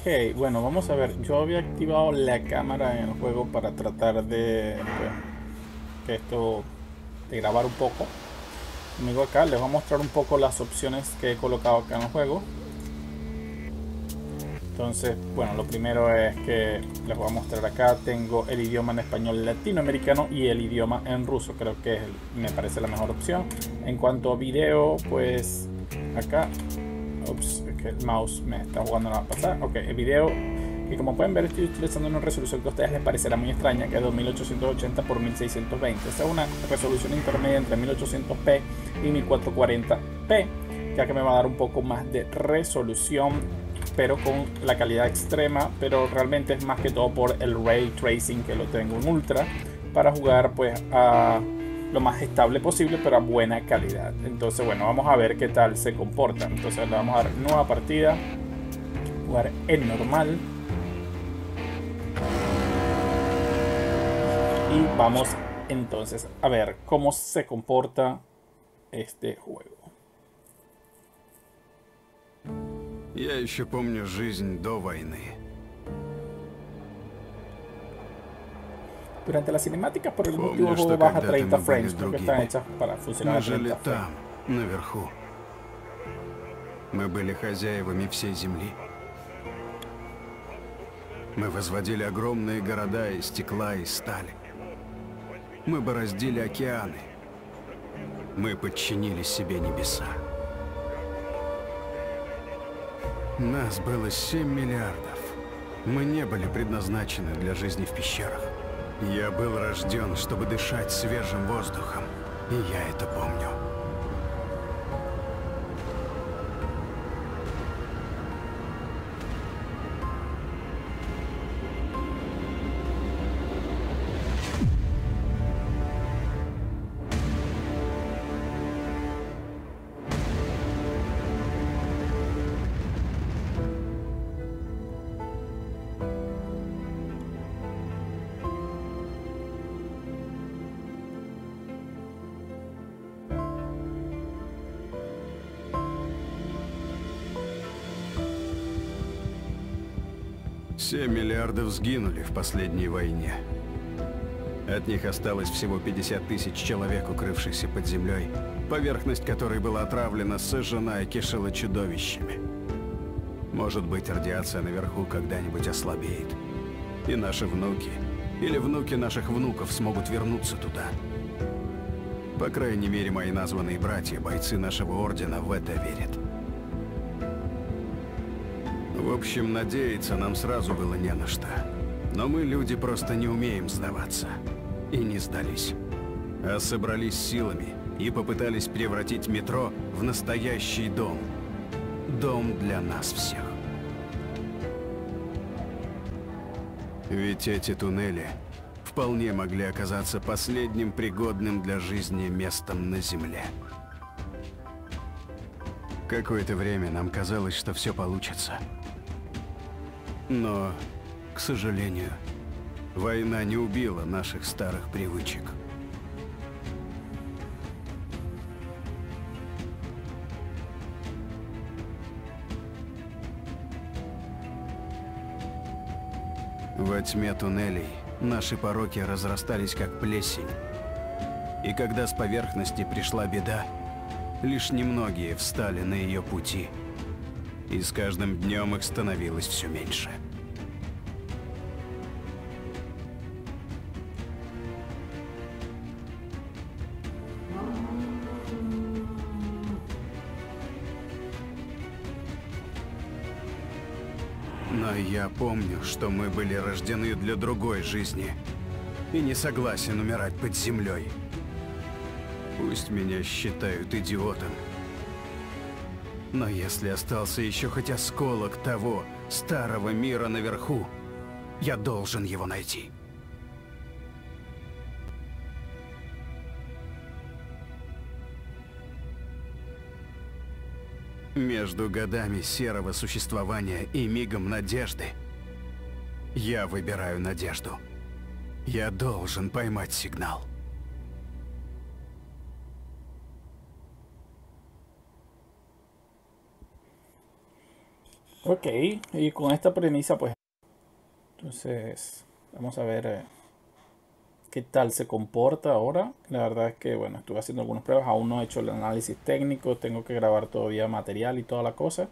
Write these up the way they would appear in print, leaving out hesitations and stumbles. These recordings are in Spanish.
Ok, bueno, vamos a ver. Yo había activado la cámara en el juego para tratar de que esto de grabar un poco. Amigo, acá les voy a mostrar un poco las opciones que he colocado acá en el juego. Entonces, bueno, lo primero es que les voy a mostrar acá. Tengo el idioma en español latinoamericano y el idioma en ruso. Creo que me parece la mejor opción. En cuanto a video, pues acá. Ups, es que el mouse me está jugando a pasar. Ok, el video. Y como pueden ver, estoy utilizando una resolución que a ustedes les parecerá muy extraña, que es 2880 por 1620. Esta es una resolución intermedia entre 1800p y 1440p, ya que me va a dar un poco más de resolución, pero con la calidad extrema. Pero realmente es más que todo por el ray tracing, que lo tengo en ultra, para jugar pues a lo más estable posible, pero a buena calidad. Entonces, bueno, vamos a ver qué tal se comporta. Entonces le vamos a dar nueva partida, jugar en normal, y vamos entonces a ver cómo se comporta este juego. Я еще помню жизнь до войны. Durante las cinemáticas, por algún motivo, el Помню, juego что baja a когда-то 30 мы были frames. Creo que están другими. hechas para funcionar Мы a жили 30 frames. там, наверху. Мы были хозяевами всей земли. Мы возводили огромные города из стекла и стали. Мы бороздили океаны. Мы подчинили себе небеса. Нас было 7 миллиардов. Мы не были предназначены для жизни в пещерах. Я был рожден, чтобы дышать свежим воздухом. И я это помню. Семь миллиардов сгинули в последней войне. От них осталось всего 50 тысяч человек, укрывшихся под землей, поверхность которой была отравлена, сожжена и кишела чудовищами. Может быть, радиация наверху когда-нибудь ослабеет. И наши внуки, или внуки наших внуков смогут вернуться туда. По крайней мере, мои названные братья, бойцы нашего ордена, в это верят. В общем, надеяться нам сразу было не на что. Но мы, люди, просто не умеем сдаваться. И не сдались. А собрались силами и попытались превратить метро в настоящий дом. Дом для нас всех. Ведь эти туннели вполне могли оказаться последним пригодным для жизни местом на Земле. Какое-то время нам казалось, что все получится. Но, к сожалению, война не убила наших старых привычек. Во тьме туннелей наши пороки разрастались как плесень. И когда с поверхности пришла беда, лишь немногие встали на ее пути. И с каждым днем их становилось все меньше. Но я помню, что мы были рождены для другой жизни. И не согласен умирать под землей. Пусть меня считают идиотом. Но если остался еще хоть осколок того старого мира наверху, я должен его найти. Между годами серого существования и мигом надежды я выбираю надежду. Я должен поймать сигнал. Ok, y con esta premisa pues entonces vamos a ver qué tal se comporta ahora. La verdad es que bueno, estuve haciendo algunas pruebas, aún no he hecho el análisis técnico, tengo que grabar todavía material y toda la cosa.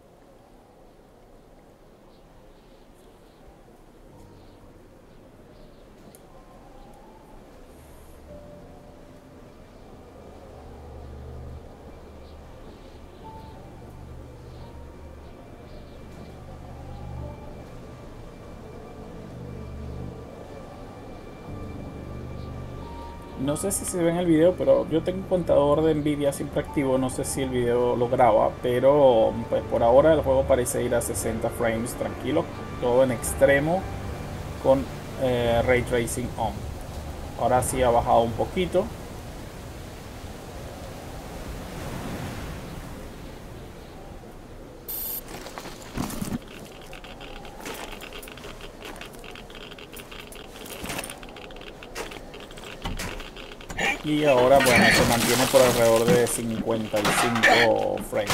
No sé si se ve en el video, pero yo tengo un contador de Nvidia siempre activo. No sé si el video lo graba, pero pues por ahora el juego parece ir a 60 frames tranquilo, todo en extremo con Ray Tracing on. Ahora sí ha bajado un poquito. Y ahora bueno, se mantiene por alrededor de 55 frames.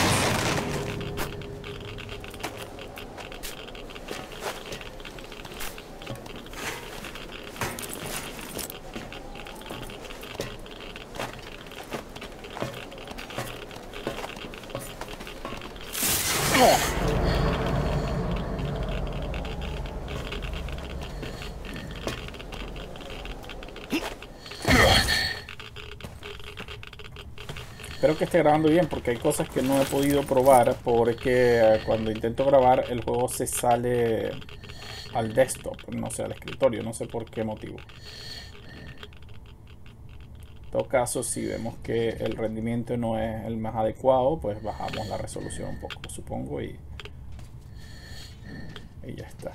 Espero que esté grabando bien porque hay cosas que no he podido probar porque cuando intento grabar el juego se sale al desktop, no sé, al escritorio, no sé por qué motivo. En todo caso, si vemos que el rendimiento no es el más adecuado, pues bajamos la resolución un poco, supongo, y ya está.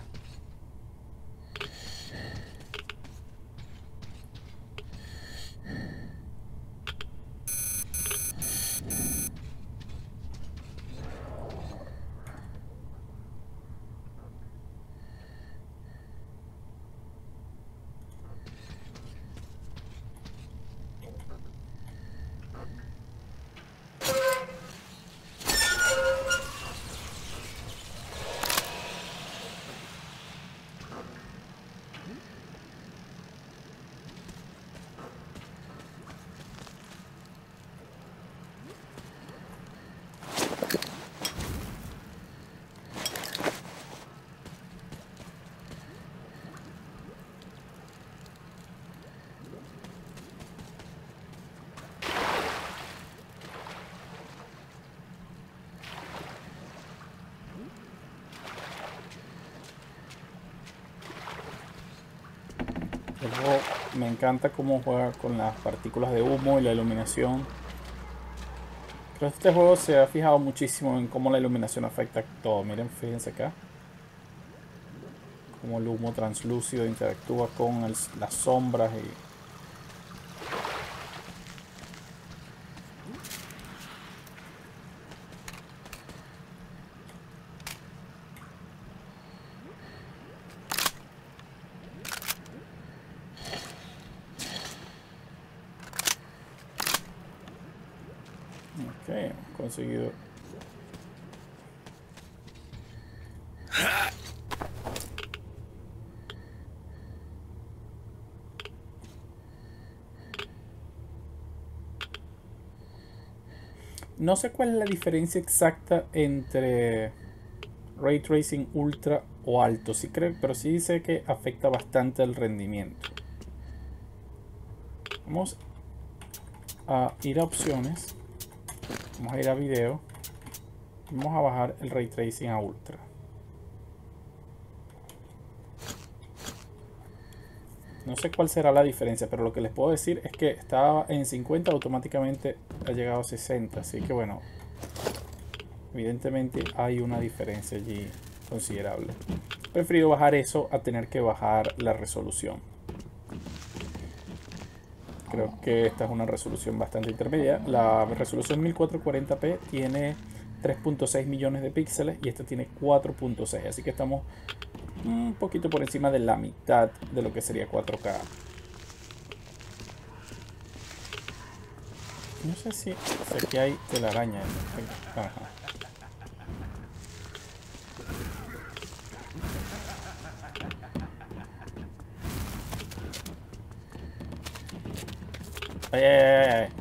El juego me encanta cómo juega con las partículas de humo y la iluminación. Creo que este juego se ha fijado muchísimo en cómo la iluminación afecta todo. Miren, fíjense acá. Cómo el humo translúcido interactúa con las sombras y... Ok, hemos conseguido. No sé cuál es la diferencia exacta entre Ray Tracing Ultra o Alto, sí creo, pero sí sé que afecta bastante el rendimiento. Vamos a ir a opciones, vamos a ir a video, vamos a bajar el Ray Tracing a Ultra. No sé cuál será la diferencia, pero lo que les puedo decir es que estaba en 50, automáticamente ha llegado a 60, así que bueno, evidentemente hay una diferencia allí considerable. He preferido bajar eso a tener que bajar la resolución. Creo que esta es una resolución bastante intermedia. La resolución 1440p tiene 3.6 millones de píxeles y esta tiene 4.6, así que estamos un poquito por encima de la mitad de lo que sería 4K. No sé si aquí hay telaraña. Ajá. Ay, ay, ay, ay.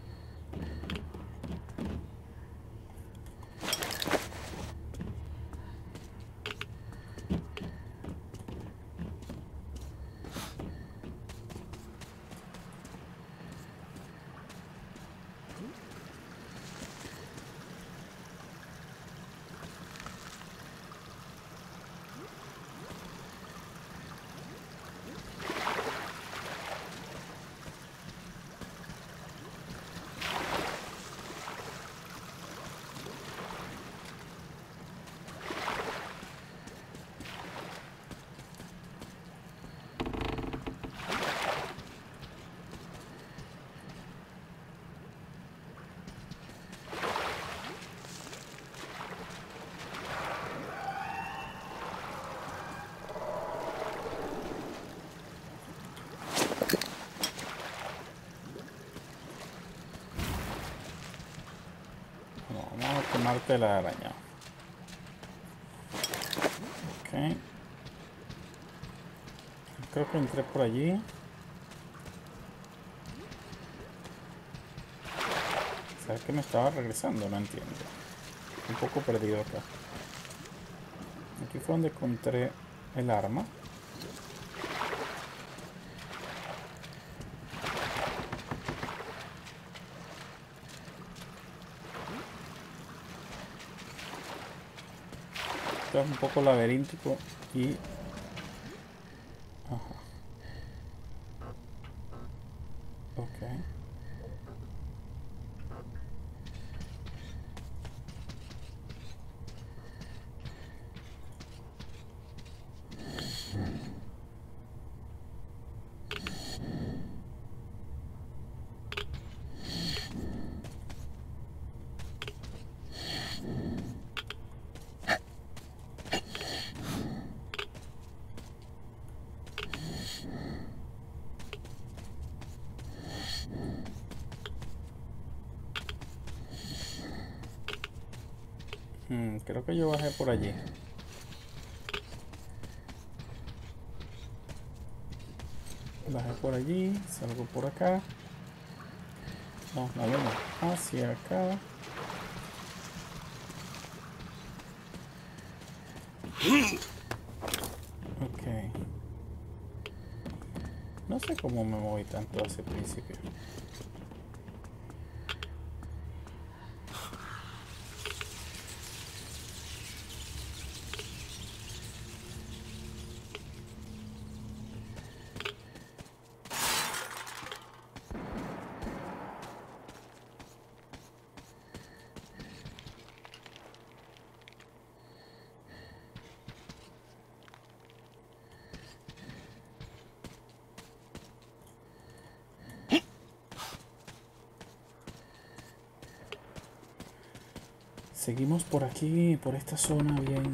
No, vamos a quemarte la araña. Ok. Creo que entré por allí. ¿Sabes que me estaba regresando? No entiendo. Un poco perdido acá. Aquí fue donde encontré el arma. Esto es un poco laberíntico y... Ajá. Ok. Creo que yo bajé por allí. Bajé por allí, salgo por acá. No, vamos hacia acá. Ok. No sé cómo me moví tanto hacia el principio. Seguimos por aquí, por esta zona bien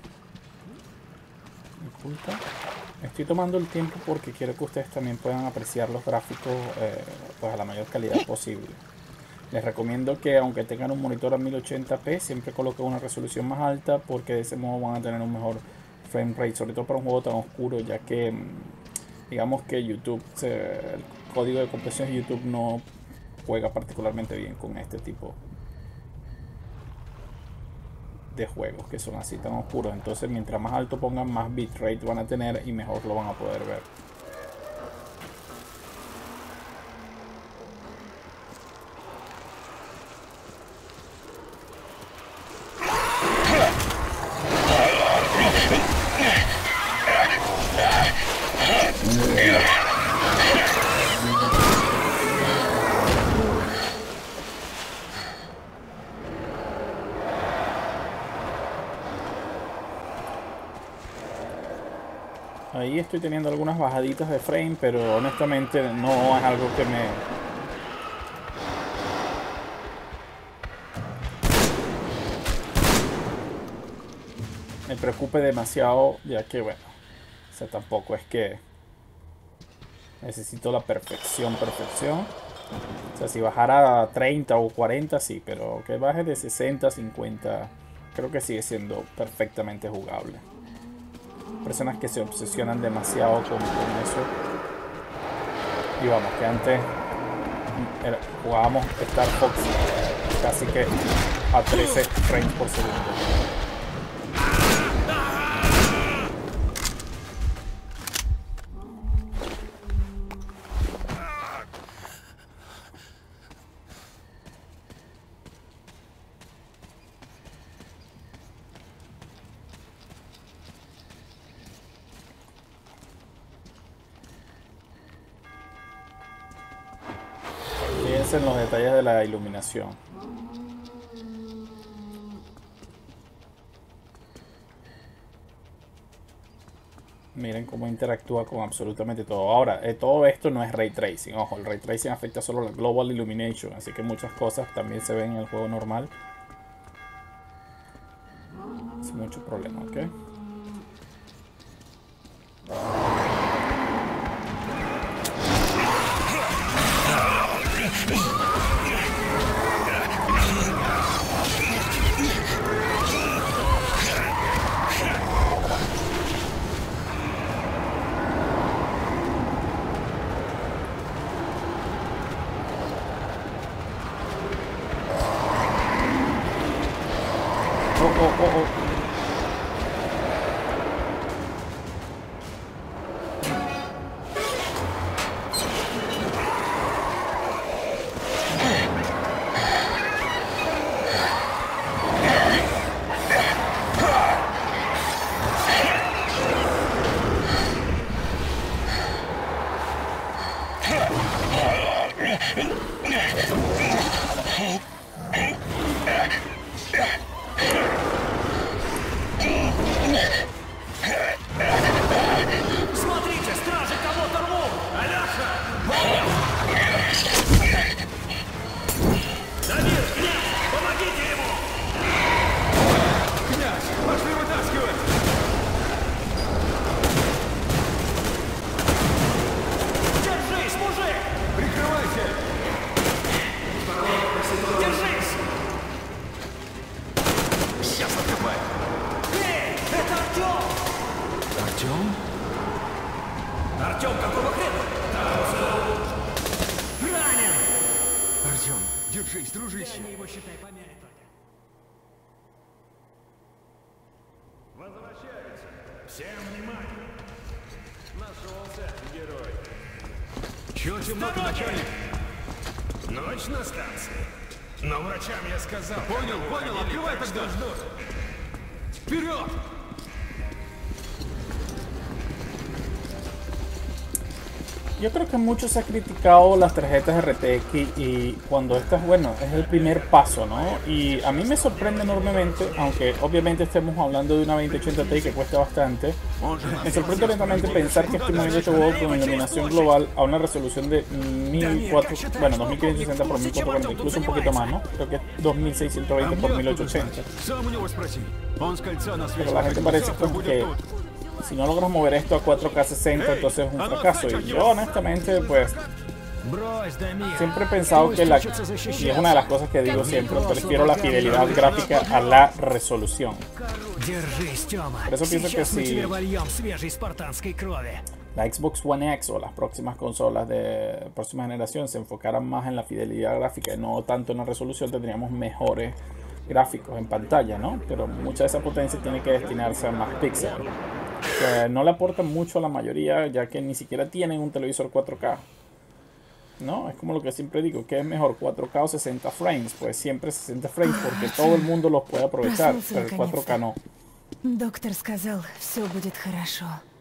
oculta. Estoy tomando el tiempo porque quiero que ustedes también puedan apreciar los gráficos pues a la mayor calidad posible. Les recomiendo que aunque tengan un monitor a 1080p, siempre coloquen una resolución más alta porque de ese modo van a tener un mejor frame rate, sobre todo para un juego tan oscuro, ya que digamos que YouTube, el código de compresión de YouTube no juega particularmente bien con este tipo de juegos que son así tan oscuros. Entonces mientras más alto pongan, más bitrate van a tener y mejor lo van a poder ver. Ahí estoy teniendo algunas bajaditas de frame, pero honestamente no es algo que me preocupe demasiado, ya que bueno, o sea, tampoco es que necesito la perfección. O sea, si bajara a 30 o 40 sí, pero que baje de 60 a 50 creo que sigue siendo perfectamente jugable. Personas que se obsesionan demasiado con eso. Y vamos, que antes jugábamos Star Fox casi que a 13 frames por segundo. En los detalles de la iluminación. Miren cómo interactúa con absolutamente todo. Ahora, todo esto no es Ray Tracing. Ojo, el Ray Tracing afecta solo la Global Illumination, así que muchas cosas también se ven en el juego normal. Es mucho problema, ¿ok? Артём, какого хрена? Ранен! Артём, держись, дружище. Они его, считай, помяли только. Возвращаются. Всем внимание. Нашелся герой. Чё темно, начальник? Ночь на станции. Но врачам я сказал. Понял, открывай тогда. Вперед! Yo creo que mucho se ha criticado las tarjetas RTX y cuando estas, bueno, es el primer paso, ¿no? Y a mí me sorprende enormemente, aunque obviamente estemos hablando de una 2080 Ti que cuesta bastante, me sorprende enormemente pensar que este 1080 con iluminación global a una resolución de 2560 por 1440, incluso un poquito más, ¿no? Creo que es 2620 por 1880. Pero la gente parece como que si no logras mover esto a 4K 60, entonces es un fracaso. Y yo honestamente, pues, siempre he pensado que y es una de las cosas que digo siempre, prefiero la fidelidad gráfica a la resolución. Por eso pienso que si la Xbox One X o las próximas consolas de próxima generación se enfocaran más en la fidelidad gráfica y no tanto en la resolución, tendríamos mejores gráficos en pantalla, ¿no? Pero mucha de esa potencia tiene que destinarse a más píxeles. Que no le aportan mucho a la mayoría, ya que ni siquiera tienen un televisor 4K. ¿No? Es como lo que siempre digo, ¿qué es mejor, 4K o 60 frames? Pues siempre 60 frames, porque todo el mundo los puede aprovechar, pero el 4K no. Доктор сказал, все будет хорошо.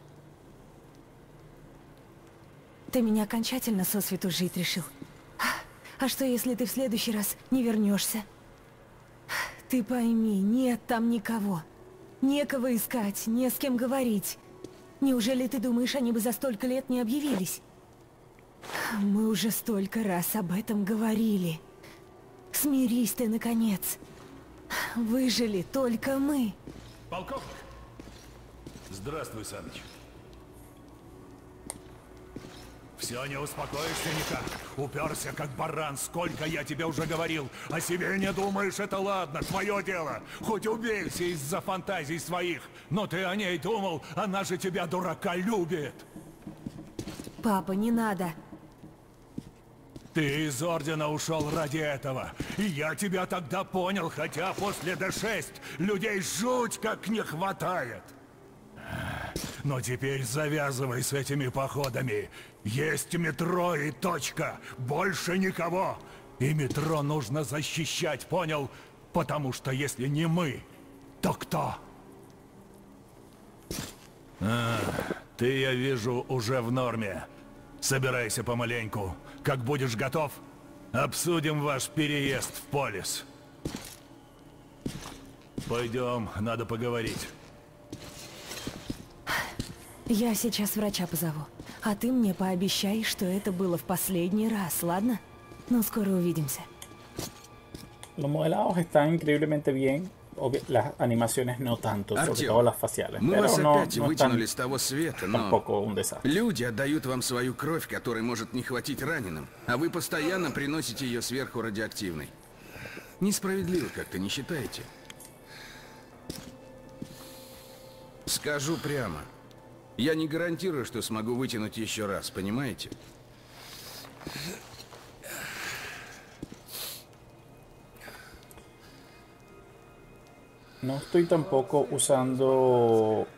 Ты меня окончательно сосвету жить решил. А что, если ты в следующий раз не вернешься? Ты пойми, нет там никого. Некого искать, не с кем говорить. Неужели ты думаешь, они бы за столько лет не объявились? Мы уже столько раз об этом говорили. Смирись ты, наконец. Выжили только мы. Полковник. Здравствуй, Саныч. Все, не успокоишься никак. Уперся, как баран. Сколько я тебе уже говорил. О себе не думаешь, это ладно. Твое дело. Хоть убейся из-за фантазий своих. Но ты о ней думал. Она же тебя, дурака, любит. Папа, не надо. Ты из Ордена ушел ради этого. И я тебя тогда понял, хотя после D6 людей жуть как не хватает. Но теперь завязывай с этими походами. Есть метро и точка. Больше никого. И метро нужно защищать, понял? Потому что если не мы, то кто? Ты, я вижу, уже в норме. Собирайся помаленьку. Как будешь готов, обсудим ваш переезд в Полис. Пойдем, надо поговорить. Я сейчас врача позову. А ты мне пообещай, что это было в последний раз, ладно? Ну, скоро увидимся. Los modelados están increíblemente bien. Las animaciones no tanto, sobre todo las faciales. Мы Pero вас no, опять no вытянули están с того света, но tampoco un desastre. люди отдают вам свою кровь, которой может не хватить раненым, а вы постоянно приносите ее сверху радиоактивной. Несправедливо как-то, не считаете? Скажу прямо. Я не гарантирую, что смогу вытянуть еще раз, понимаете? No estoy tampoco usando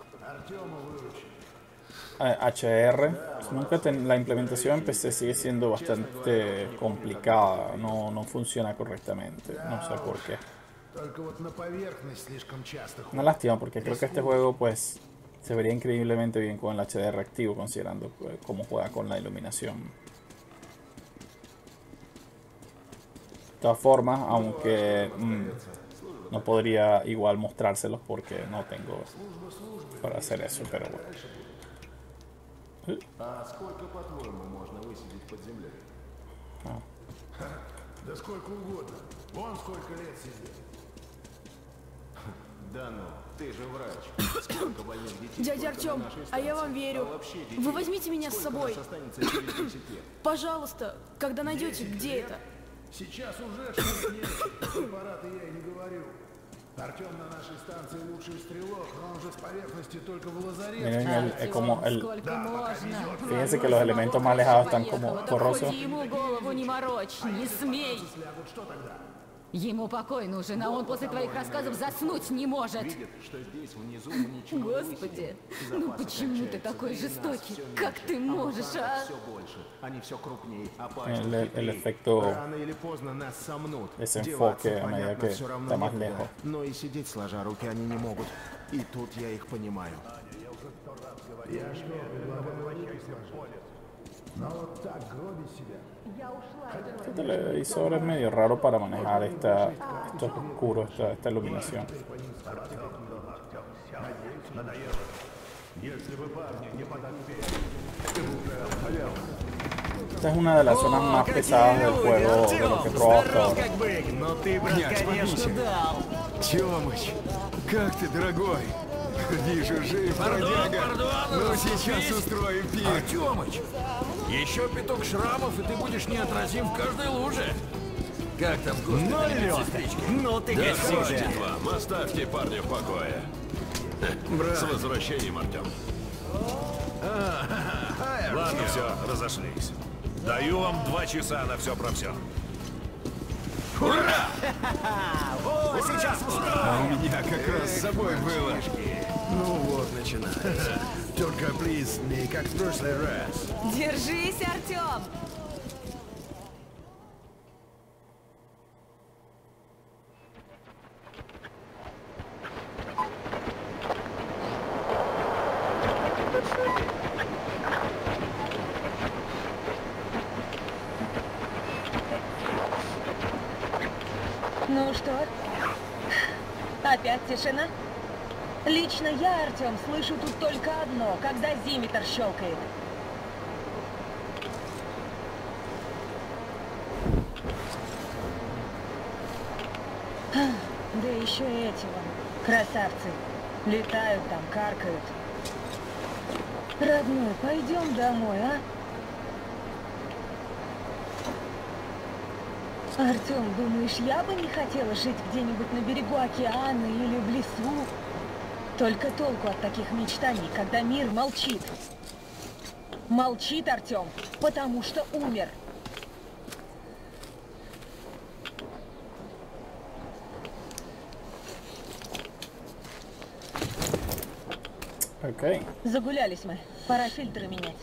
HR. La implementación en PC sigue siendo bastante complicada. No funciona correctamente. No sé por qué. Una lástima porque creo que este juego pues se vería increíblemente bien con el HDR activo, considerando pues, cómo juega con la iluminación. De todas formas, aunque no podría igual mostrárselos porque no tengo para hacer eso, pero bueno. А сколько, по-твоему, можно высидеть под землей? Да сколько угодно. Вон сколько лет сидел. Да ну, ты же врач. Сколько больных детей? Дядя Артем, а я вам верю. Вы возьмите меня с собой. Пожалуйста, когда найдете, где это? Сейчас уже 6 лет. Препараты я и не говорю. Артем на нашей станции лучший стрелок, но он же с поверхности только в лазарете. Miren como el, Сколько можно? fíjense que los elementos más alejados están como borrosos. Хоть ему голову не морочь, не смей. Что тогда? Ему покой нужен, а он после твоих рассказов заснуть не может. Что здесь внизу мы ничего Господи, ну почему ты такой жестокий? Как ты можешь, а? все больше. Они все крупнее, El efecto Рано или поздно нас сомнут. desenfoque Деваться, a medida понятно, que все равно está más некуда. lejos. Но и сидеть сложа руки они не могут. И тут я их понимаю. Este televisor es medio raro para manejar estos oscuros, esta iluminación. Esta es una de las zonas más pesadas del juego de lo que he probado hasta ahora. Но ты, брат, конечно, дал. Тёмыч, как ты, дорогой? Вижу, жив, бродяга. Ну, сейчас устроим пир. Артёмыч, еще пяток шрамов, и ты будешь неотразим в каждой луже. Как там в госпитале медсестрички? Ну ты как всегда. вам, оставьте парня в покое. С возвращением, Артём. Ладно, все, разошлись. Даю вам 2 часа на все про все. Ура! О, сейчас А у меня как раз с собой было. Ну вот, начинается. Только, плиз, не как в прошлый раз. Держись, Артем! Ну что? Опять тишина? Лично я, Артем, слышу тут только одно, когда зимметр щелкает. Да еще эти вон, красавцы. Летают там, каркают. Родной, пойдем домой, а? Артем, думаешь, я бы не хотела жить где-нибудь на берегу океана или в лесу? Только толку от таких мечтаний, когда мир молчит. Молчит, Артем, потому что умер. Ok. Загулялись мы. Пора фильтры менять.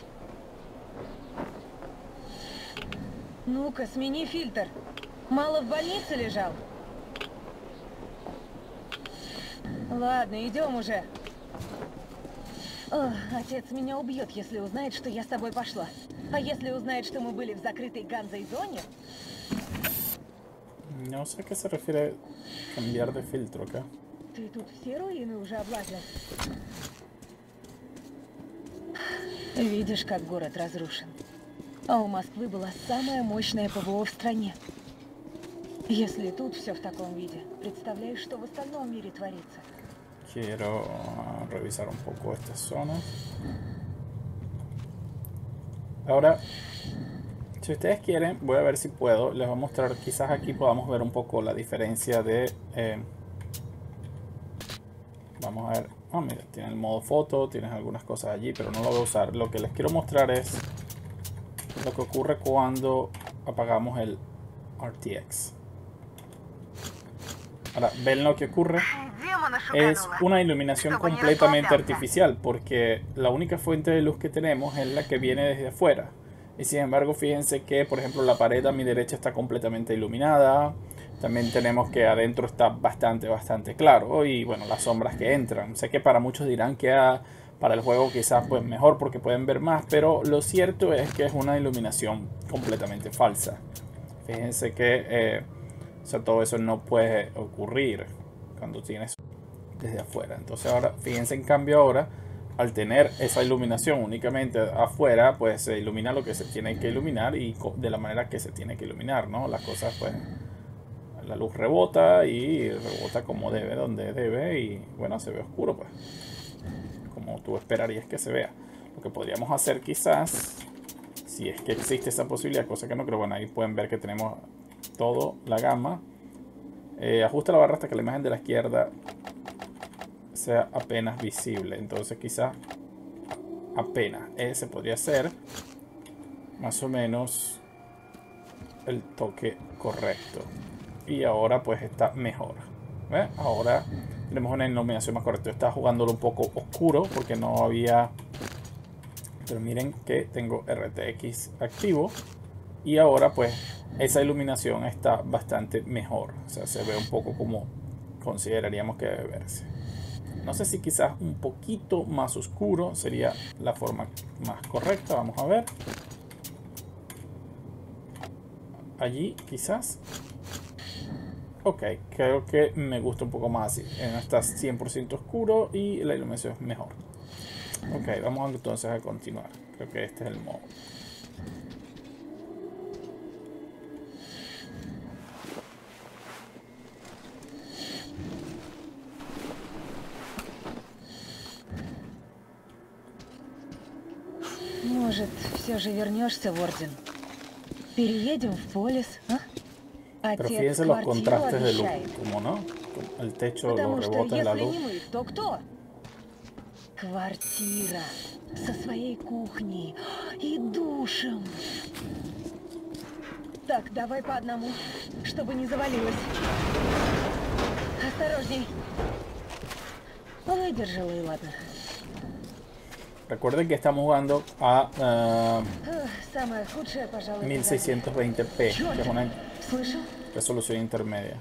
Ну-ка, смени фильтр. Мало в больнице лежал? Ладно, идем уже. О, отец меня убьет, если узнает, что я с тобой пошла. А если узнает, что мы были в закрытой Ганзой зоне? No sé a qué se refiere cambiar de filtro acá. Ты тут все руины уже облазил? Видишь, как город разрушен. А у Москвы была самая мощная ПВО в стране. Если тут все в таком виде, представляешь, что в остальном мире творится? Quiero revisar un poco esta zona. Ahora, si ustedes quieren, voy a ver si puedo. Les voy a mostrar, quizás aquí podamos ver un poco la diferencia de... vamos a ver. Ah, mira, tiene el modo foto, tienes algunas cosas allí, pero no lo voy a usar. Lo que les quiero mostrar es lo que ocurre cuando apagamos el RTX. Ahora, ven lo que ocurre. Es una iluminación completamente artificial, porque la única fuente de luz que tenemos es la que viene desde afuera. Y sin embargo, fíjense que, por ejemplo, la pared a mi derecha está completamente iluminada. También tenemos que adentro está bastante claro. Y bueno, las sombras que entran. Sé que para muchos dirán que para el juego quizás pues mejor porque pueden ver más, pero lo cierto es que es una iluminación completamente falsa. Fíjense que o sea, todo eso no puede ocurrir cuando tienes desde afuera. Entonces ahora, fíjense en cambio ahora, al tener esa iluminación únicamente afuera, pues se ilumina lo que se tiene que iluminar y de la manera que se tiene que iluminar, ¿no? Las cosas pues, la luz rebota y rebota como debe, donde debe y bueno, se ve oscuro pues, como tú esperarías que se vea. Lo que podríamos hacer quizás, si es que existe esa posibilidad, cosa que no creo, bueno, ahí pueden ver que tenemos todo, la gama. Ajusta la barra hasta que la imagen de la izquierda sea apenas visible. Entonces quizá apenas. Ese podría ser más o menos el toque correcto. Y ahora pues está mejor. ¿Ve? Ahora tenemos una iluminación más correcta. Estaba jugándolo un poco oscuro porque no había... Pero miren que tengo RTX activo. Y ahora pues esa iluminación está bastante mejor. O sea, se ve un poco como consideraríamos que debe verse. No sé si quizás un poquito más oscuro sería la forma más correcta. Vamos a ver. Allí quizás. Ok, creo que me gusta un poco más así. No está 100% oscuro y la iluminación es mejor. Ok, vamos entonces a continuar. Creo que este es el modo. Может, все же вернешься в Орден? Переедем в Полис, а? Pero Отец fíjense los квартиру contrastes de luz, обещает. como no, el techo, Потому los что rebotes de la если luz. не мы, то кто? Квартира со своей кухней и душем. Так, давай по одному, чтобы не завалилось. Осторожней. Выдержала и ладно. Recuerden que estamos jugando a Самое худшее, пожалуй, 1620p, que es una Слышал? resolución intermedia.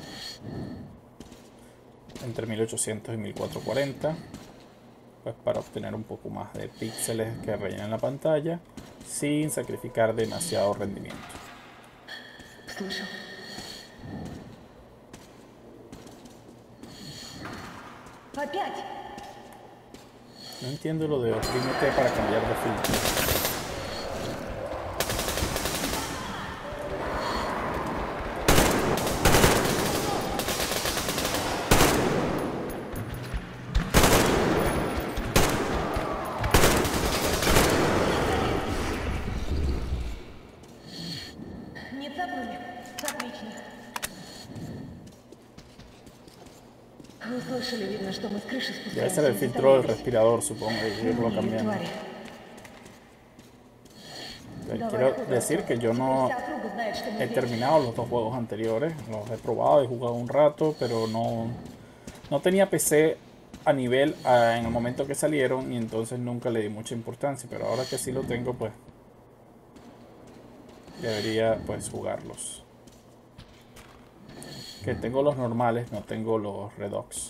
Entre 1800 y 1440. Pues para obtener un poco más de píxeles que rellenen la pantalla sin sacrificar demasiado rendimiento. Слышал. Опять! No entiendo lo de oprímete para cambiar de filtro. Не цапнули? Отлично. Вы слышали, видно, что мы с крыши Debe спускаемся. ser el и filtro del затаились. respirador, supongo, y irlo Или cambiando. твари. Quiero decir que yo no Вся округа знает, что мы he здесь. terminado los dos juegos anteriores. Los he probado, he jugado un rato, pero no tenía PC a nivel en el momento que salieron y entonces nunca le di mucha importancia, pero ahora que sí lo tengo, pues debería pues jugarlos. Que tengo los normales, no tengo los Redux.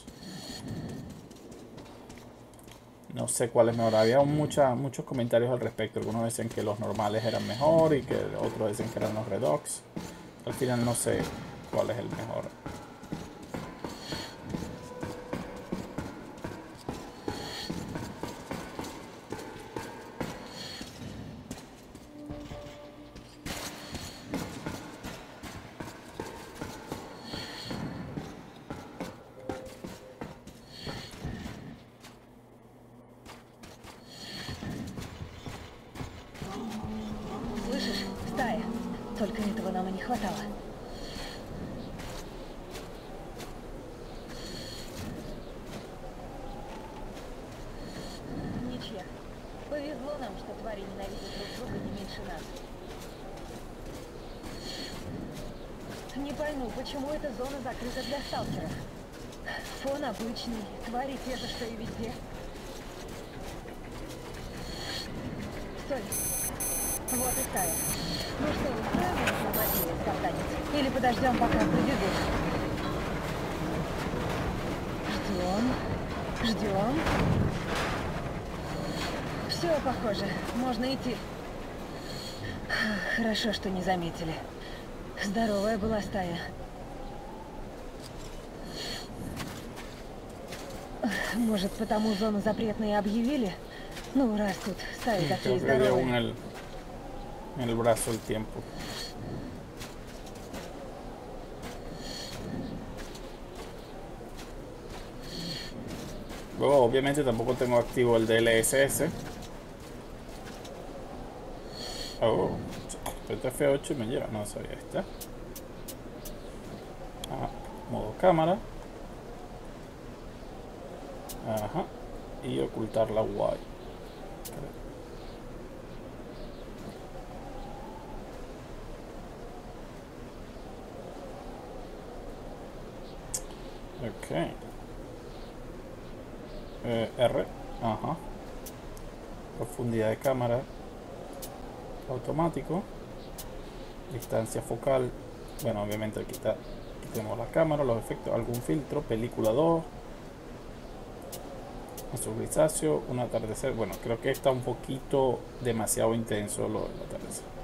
No sé cuál es mejor. Había muchos comentarios al respecto. Algunos dicen que los normales eran mejor y que otros dicen que eran los Redux. Al final no sé cuál es el mejor. Слышишь, стая? Только этого нам и не хватало. Ничья. Повезло нам, что твари ненавидят друг друга не меньше нас. Не пойму, почему эта зона закрыта для сталкеров. Фон обычный, твари те же, что и везде. Стой. Вот и стая. Ну что, устроим их на мобиле, спартанец? Или подождем, пока прибегут? Ждем. Все, похоже. Можно идти. Хорошо, что не заметили. Здоровая была стая. Может, потому зону запретной и объявили? Ну, раз тут стаи такие здоровые. En el brazo el tiempo. Luego, obviamente, tampoco tengo activo el DLSS. Oh, F8 me lleva, no sabía esta. Modo cámara. Ajá. Y ocultar la Y. Ok. R. Ajá. Profundidad de cámara. Automático. Distancia focal. Bueno, obviamente quitemos la cámara, los efectos, algún filtro. Película 2. Azul grisáceo. Un atardecer. Bueno, creo que está un poquito demasiado intenso el atardecer.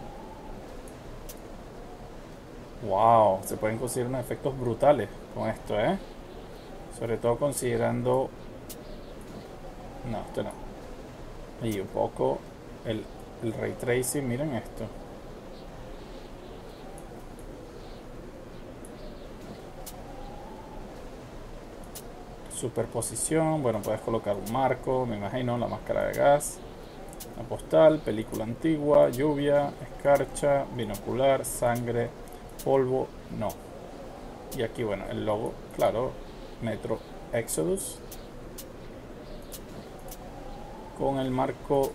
Wow, se pueden considerar unos efectos brutales con esto, sobre todo considerando... No, esto no. Y un poco el ray tracing, miren esto. Superposición, bueno, puedes colocar un marco, me imagino, la máscara de gas, la postal, película antigua, lluvia, escarcha, binocular, sangre, polvo, no. Y aquí, bueno, el logo, claro, Metro Exodus. Con el marco,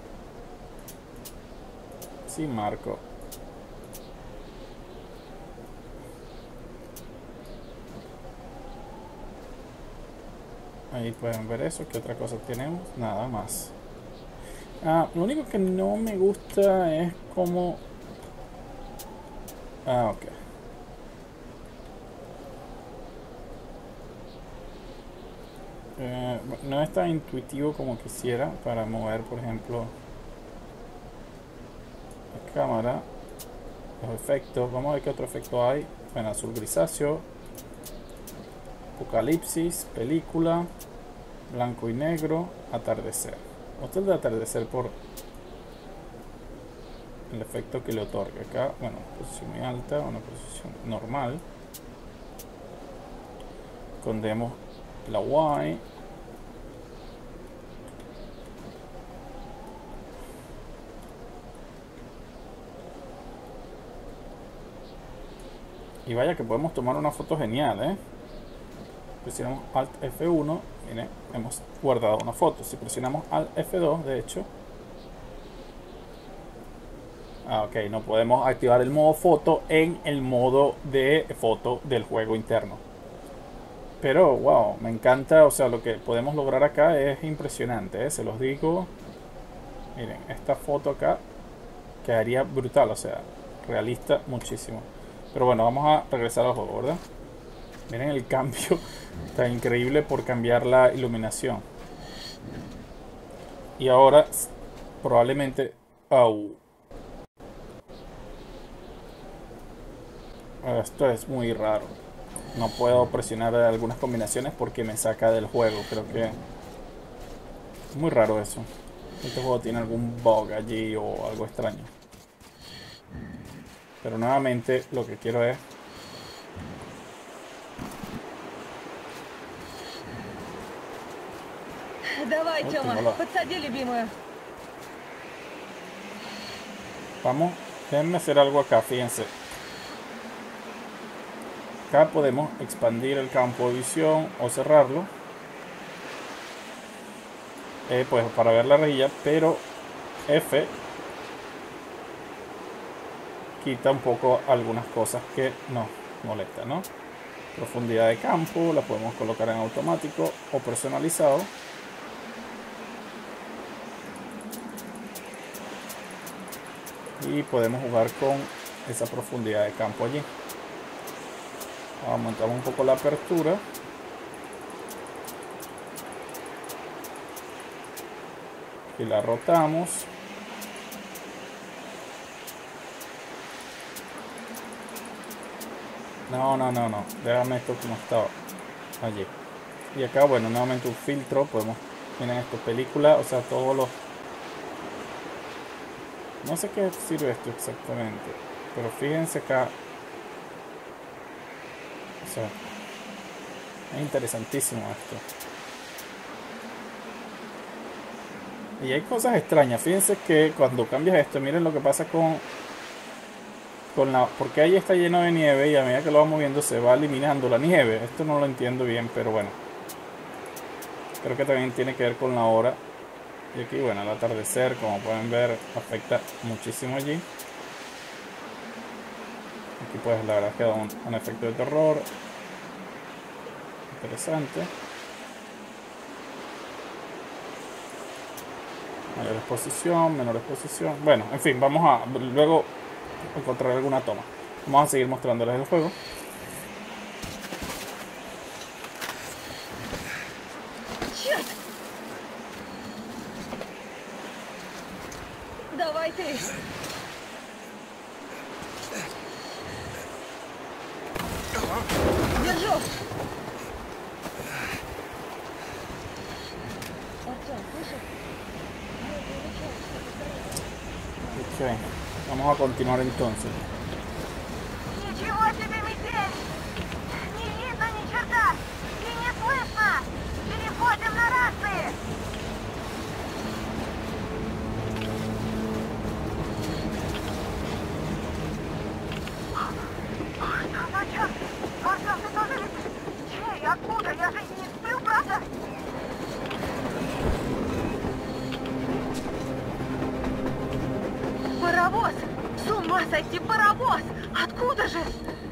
sin marco. Ahí pueden ver eso. ¿Qué otra cosa tenemos? Nada más. Lo único que no me gusta es como... ok. No es tan intuitivo como quisiera para mover, por ejemplo, la cámara, los efectos. Vamos a ver qué otro efecto hay. Bueno, azul grisáceo, apocalipsis, película, blanco y negro, atardecer. Esto es de atardecer por el efecto que le otorga. Acá, bueno, posición muy alta, una posición normal. Escondemos la Y. Y vaya que podemos tomar una foto genial, Presionamos Alt F1, miren, hemos guardado una foto. Si presionamos Alt F2, de hecho, ok, no podemos activar el modo foto en el modo de foto del juego interno. Pero, wow, me encanta, o sea, lo que podemos lograr acá es impresionante, ¿eh? Se los digo. Miren, esta foto acá quedaría brutal, o sea, realista muchísimo. Pero bueno, vamos a regresar al juego, ¿verdad? Miren el cambio tan increíble por cambiar la iluminación. Y ahora, probablemente... ¡Au! Esto es muy raro. No puedo presionar algunas combinaciones porque me saca del juego. Creo que es muy raro eso. Este juego tiene algún bug allí o algo extraño. Pero nuevamente lo que quiero es... Давай, Тёма, подсади любимую. Vamos, déjenme hacer algo acá, fíjense. Acá podemos expandir el campo de visión o cerrarlo. Pues para ver la rejilla, pero F quita un poco algunas cosas que nos molestan, ¿no? Profundidad de campo, la podemos colocar en automático o personalizado. Y podemos jugar con esa profundidad de campo allí. Aumentamos un poco la apertura. Y la rotamos. No. Déjame esto como estaba allí. Y acá, bueno, nuevamente un filtro. Podemos, miren esto, película, o sea, todos los... No sé qué sirve esto exactamente, pero fíjense acá. O sea, es interesantísimo esto. Y hay cosas extrañas. Fíjense que cuando cambias esto, miren lo que pasa con la... Porque ahí está lleno de nieve y a medida que lo va moviendo se va eliminando la nieve. Esto no lo entiendo bien, pero bueno. Creo que también tiene que ver con la hora. Y aquí, bueno, el atardecer, como pueden ver, afecta muchísimo allí. Aquí pues la verdad es que da un efecto de terror. Interesante. Mayor exposición, menor exposición. Bueno, en fin, vamos a luego encontrar alguna toma. Vamos a seguir mostrándoles el juego. Давай ты. Держу. Артём, слышишь? Ok, vamos a continuar entonces. Ничего себе метель! Не видно ни черта! И не слышно! Переходим на рации! Что значит? Артём, ты тоже летишь? Чей? Откуда? Я же не сплю, правда? Паровоз! С ума сойти, паровоз! Откуда же?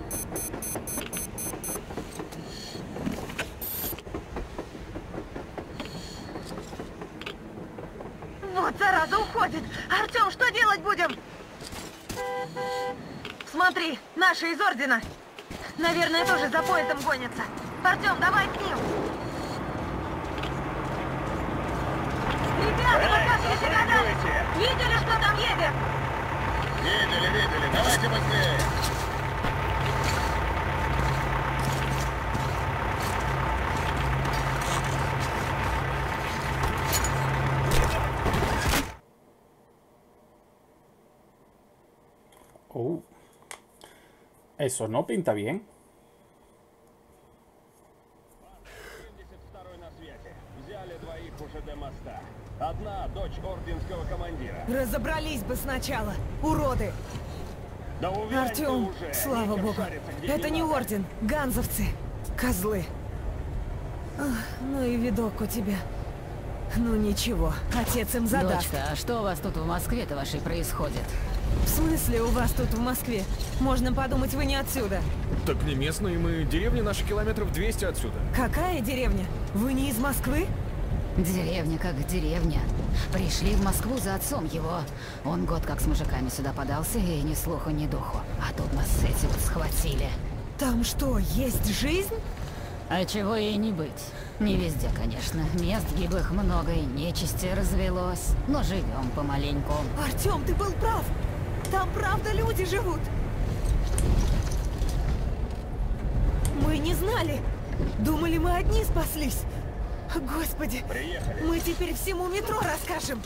Вот зараза уходит! Артём, что делать будем? Смотри, наши из Ордена. Наверное, тоже за поездом гонятся. Артём, давай к ним! Ребята, вы как не догадались? Видели, что там едет? Видели, давайте быстрее! Eso no pinta bien. Разобрались бы сначала, уроды! Артём, слава богу, это не Орден, ганзовцы, козлы. Ах, ну и видок у тебя. Ну ничего, отец им задаст. Дочка, а что у вас тут в Москве-то вашей происходит? В смысле у вас тут в Москве? Можно подумать, вы не отсюда. Так не местные мы, деревня наша километров 200 отсюда. Какая деревня? Вы не из Москвы? Деревня как деревня. Пришли в Москву за отцом его. Он год как с мужиками сюда подался, и ни слуху, ни духу. А тут нас эти вот схватили. Там что, есть жизнь? А чего ей не быть? Не везде, конечно. Мест гиблых много и нечисти развелось. Но живем помаленьку. Артём, ты был прав. Там правда люди живут. Мы не знали. Думали, мы одни спаслись. Господи, Приехали. мы теперь всему метро расскажем.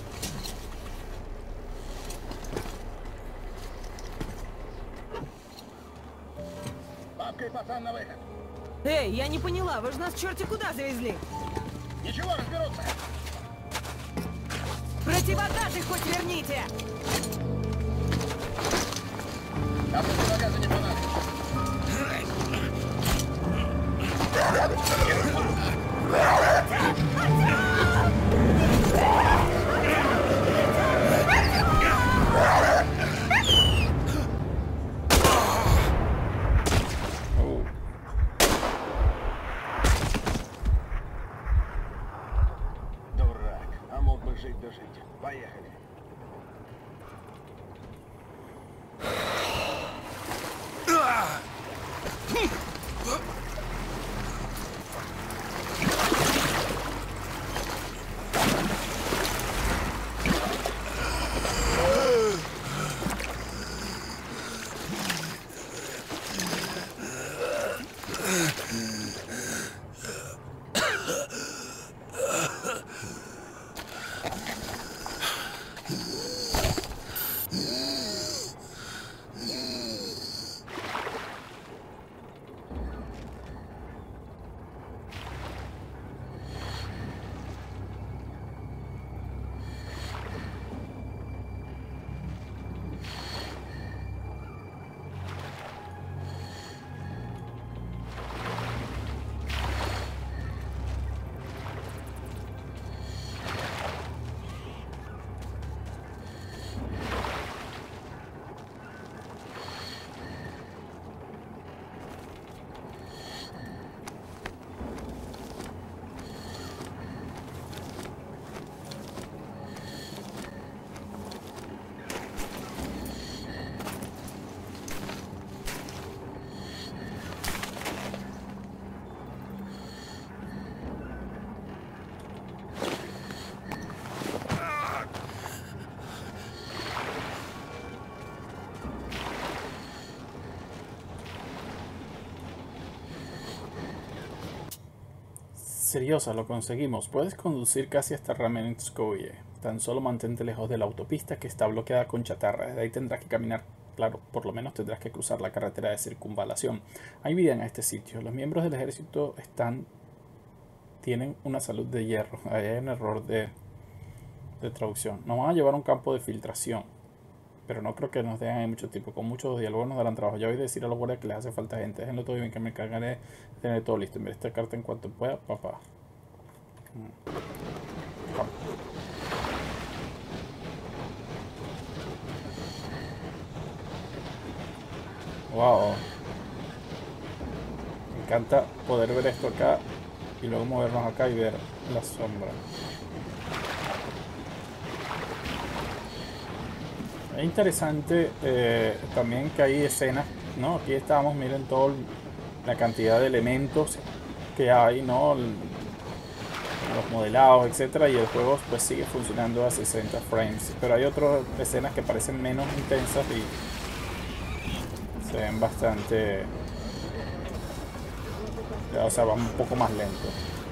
Бабка и пацан на выход. Эй, я не поняла, вы же нас черти куда завезли? Ничего, разберутся. Противогазы хоть верните! А противогазы не понадобится. Дурак, а мог бы жить да жить. Поехали. Seriosa, lo conseguimos. Puedes conducir casi hasta Ramenskoye. Tan solo mantente lejos de la autopista que está bloqueada con chatarra. Desde ahí tendrás que caminar. Claro, por lo menos tendrás que cruzar la carretera de circunvalación. Hay vida en este sitio. Los miembros del ejército tienen una salud de hierro. Ahí hay un error de traducción. Nos van a llevar a un campo de filtración. Pero no creo que nos dejen ahí mucho tiempo. Con muchos diálogos nos darán trabajo. Ya voy a decir a los guardias que les hace falta gente. Déjenlo todo bien, que me encargaré de tener todo listo. Enviaré esta carta en cuanto pueda, papá. Wow. Me encanta poder ver esto acá y luego movernos acá y ver la sombra. Es interesante también que hay escenas, ¿no? Aquí estamos, miren toda la cantidad de elementos que hay, ¿no? Los modelados, etcétera, y el juego pues sigue funcionando a 60 frames. Pero hay otras escenas que parecen menos intensas y se ven bastante, o sea, van un poco más lento.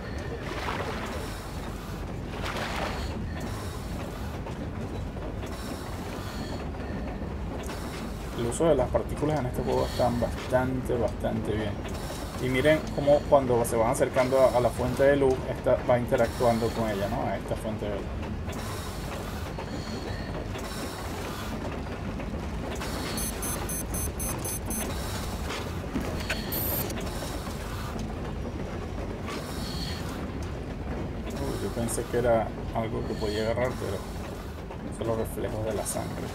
El uso de las partículas en este juego están bastante bien. Y miren cómo cuando se van acercando a la fuente de luz, esta va interactuando con ella, ¿no? A esta fuente de luz. Yo pensé que era algo que podía agarrar, pero son los reflejos de la sangre.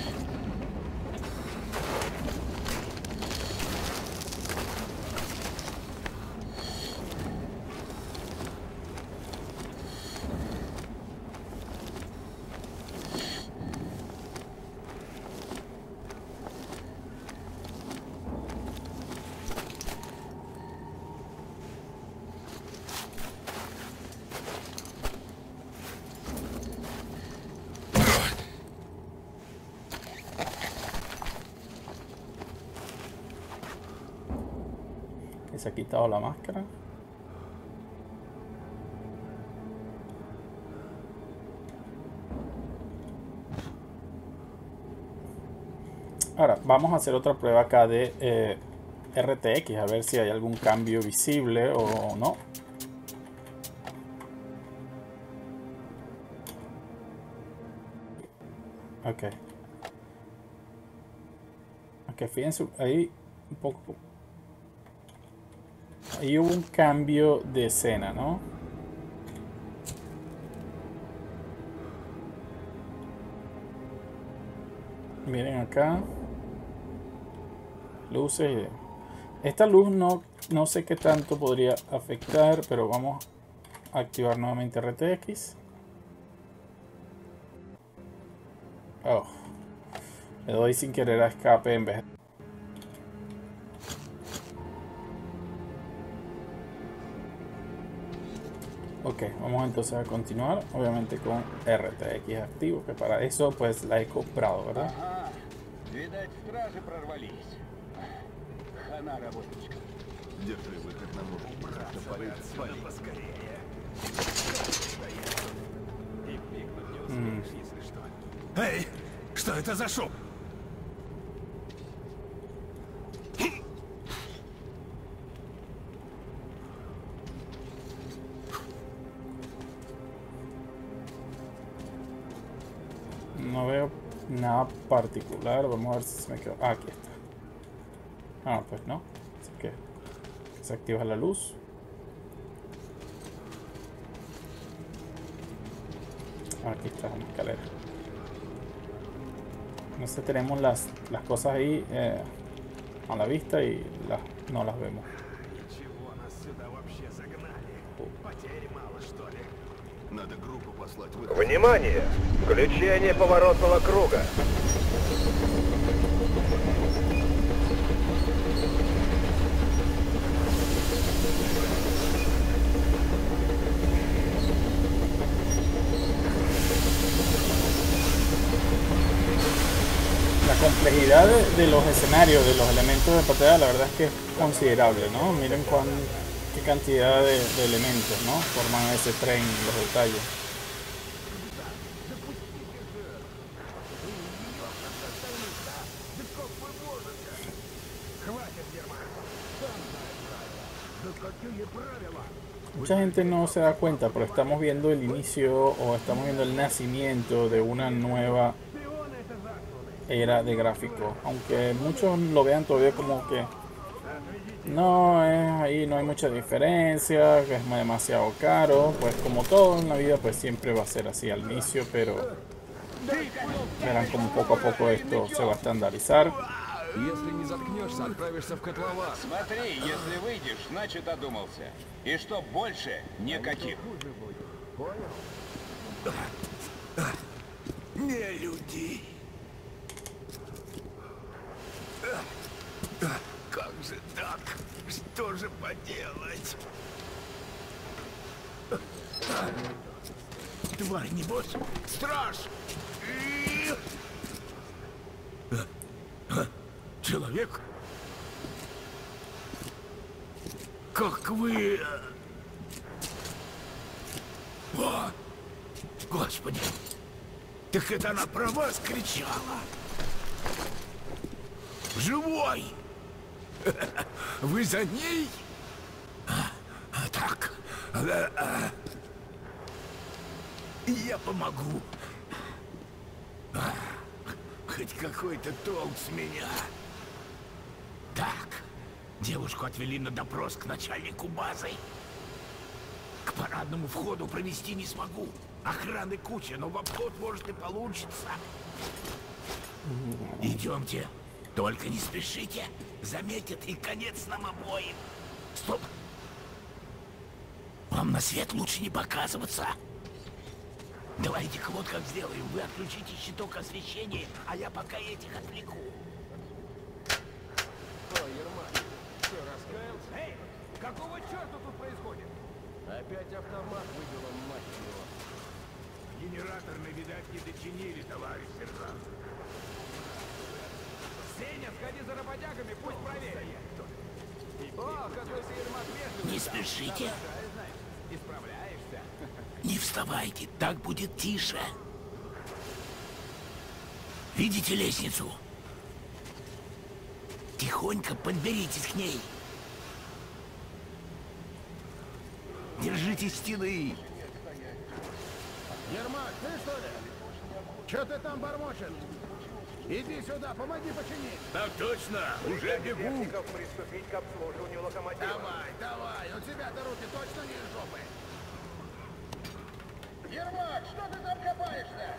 Se ha quitado la máscara. Ahora vamos a hacer otra prueba acá de RTX, a ver si hay algún cambio visible o no. Ok. Ok, fíjense ahí un poco. Ahí hubo un cambio de escena, ¿no? Miren acá. Luces. Esta luz no sé qué tanto podría afectar, pero vamos a activar nuevamente RTX. Oh. Le doy sin querer a escape en vez de... Ok, vamos entonces a continuar, obviamente con RTX activo, que para eso pues la he comprado, ¿verdad? Ага, видать, стражи прорвались. Хана работочка. Держи выход на мужик. Поскорее. И пикнуть не успеешь, если что. Эй, что это за шум? No veo nada particular. Vamos a ver si se me quedó. Ah, aquí está. Ah, pues no. Así que se activa la luz. Aquí está una escalera. No sé, tenemos las cosas ahí a la vista y no las vemos. Внимание! Включение поворотного круга. La complejidad de los escenarios, de los elementos de pantalla, la verdad es que es considerable, ¿no? Miren qué cantidad de elementos, ¿no? Forman ese tren, los detalles. Mucha gente no se da cuenta, pero estamos viendo el inicio o estamos viendo el nacimiento de una nueva era de gráfico, aunque muchos lo vean todavía como que no es ahí, no hay mucha diferencia, que es demasiado caro. Pues como todo en la vida, pues siempre va a ser así al inicio, pero verán como poco a poco esto se va a estandarizar. Если не заткнешься, отправишься в котлован. Смотри, если выйдешь, значит одумался. И что больше, никаких. Не люди. Как же так? Что же поделать? Тварь, небось, страж! Человек? Как вы... О, Господи! Так это она про вас кричала! Живой! Вы за ней? Так. Я помогу. Хоть какой-то толк с меня. Так. Девушку отвели на допрос к начальнику базы. К парадному входу провести не смогу. Охраны куча, но в обход может и получится. Идемте. Только не спешите. Заметят, и конец нам обоим. Стоп. Вам на свет лучше не показываться. Давайте-ка вот как сделаем. Вы отключите щиток освещения, а я пока этих отвлеку. Что, Ермак, что, раскаялся? Эй, какого черта тут происходит? Опять автомат выбило, мать его. Генераторный, видать, не дочинили, товарищ сержант. Сеня, сходи за работягами, пусть проверят. О, какой ты, Ермак, вежливый. Не спешите. Исправляешься. Не вставайте, так будет тише. Видите лестницу? Тихонько подберитесь к ней. Держитесь стены. Ермак, ты что ли? Че ты там бормочешь? Иди сюда, помоги починить. Так точно, уже бегу. Приступить к обслуживанию локомотива. Давай, давай, у тебя-то руки точно не из жопы. Ермак, что ты там копаешься?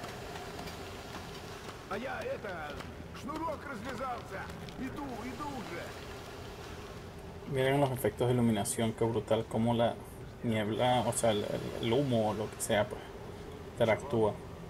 А я шнурок развязался. Иду уже. Miren los efectos de iluminación, qué brutal, como la niebla, o sea, el humo o lo que sea, pues, interactúa.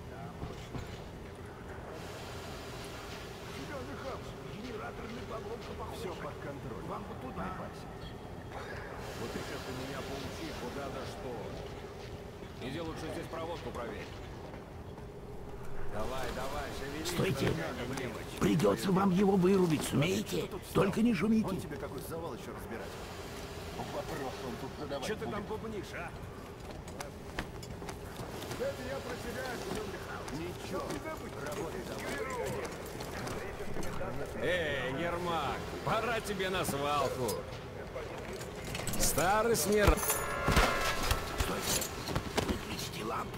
Все под контролем. Вам бы тут не парься. Вот ты сейчас у меня поучи, куда да что. Иди лучше здесь проводку проверь. Давай, давай, шевелись. Стойте. Придется вам его вырубить, сумеете? Только не шумите. Он тебе какой завал еще разбирать. Вопрос он тут задавать. Что ты там бубнишь, а? Это я про тебя, Семен Михайлович. Ничего, не забудь. Работай давай. Эй, Ермак, пора тебе на свалку. Старый смерть. Стойте. Выключите лампу.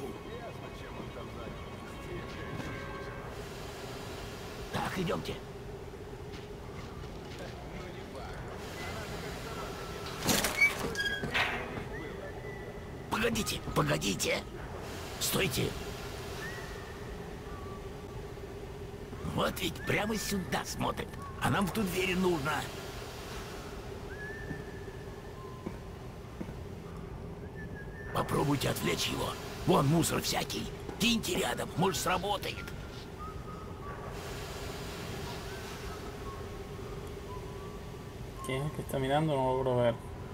Так, идемте. Погодите, погодите. Стойте. Вот ведь прямо сюда смотрит. А нам в ту дверь нужно. Попробуйте отвлечь его. Вон мусор всякий. Киньте рядом, может, сработает. ¿Quién es el que está mirando? No logro ver.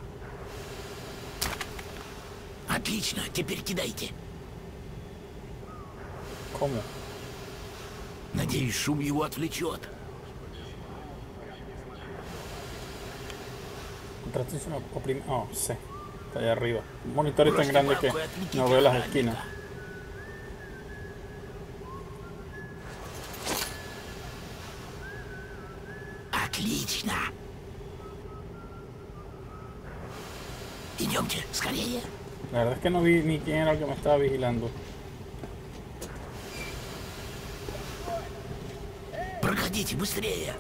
Отлично, теперь кидайте. ¿Cómo? Надеюсь, шум его отвлечет. Transición oprime. Oh, sí. Está allá arriba. Un monitor es tan grande que no veo las esquinas. Отлично. Идемте, скорее. La verdad es que no vi ni quién era el que me estaba vigilando. Проходите быстрее.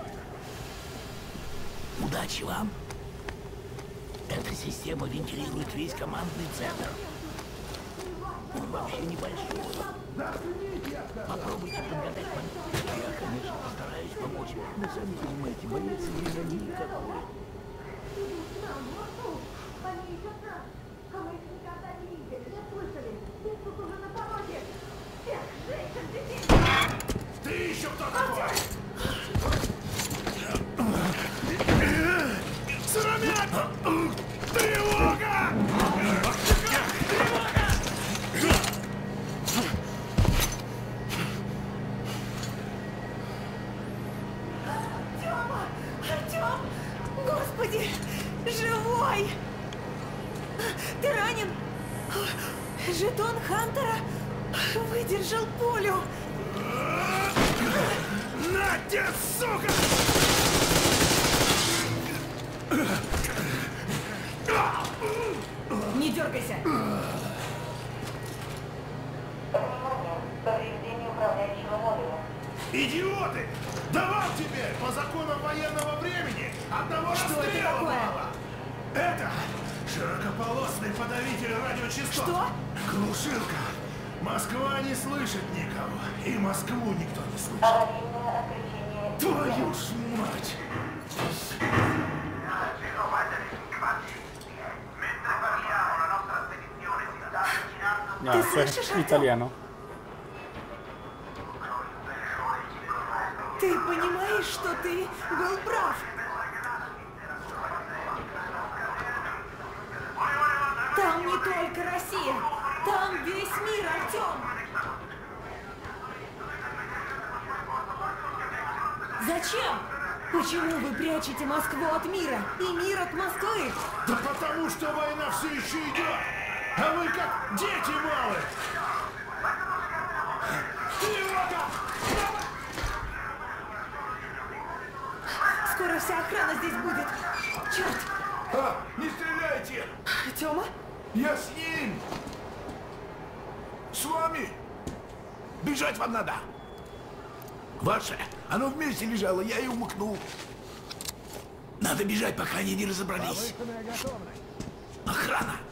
Удачи вам. Эта система вентилирует весь командный центр. Он вообще небольшой. Попробуйте подгадать момент. Я, конечно, постараюсь помочь. Но сами понимаете, боец не никакой. Ты еще кто такой? Сыромят! Тревога! Артёма! Артём! Господи! Живой! Ты ранен? Жетон Хантера выдержал пулю! На тебе, сука! Не дергайся! Повреждение управляющего модуля. Идиоты! Да вам теперь, по законам военного времени, одного расстрела мало! Это широкополосный подавитель радиочастот. Что? Глушилка. Москва не слышит никого, и Москву никто не слышит. Твою ж мать! Ya, eso es italiano. Ты понимаешь, что ты был прав? Там не только Россия, там весь мир, Артем! Зачем? Почему вы прячете Москву от мира и мир от Москвы? Да потому что война все еще идет, а вы как дети малые! Скоро вся охрана здесь будет. Черт! А, не стреляйте! Тёма? Я с ним! С вами! Бежать вам надо! Ваше, оно вместе лежало, я и умыкнул. Надо бежать, пока они не разобрались. Охрана!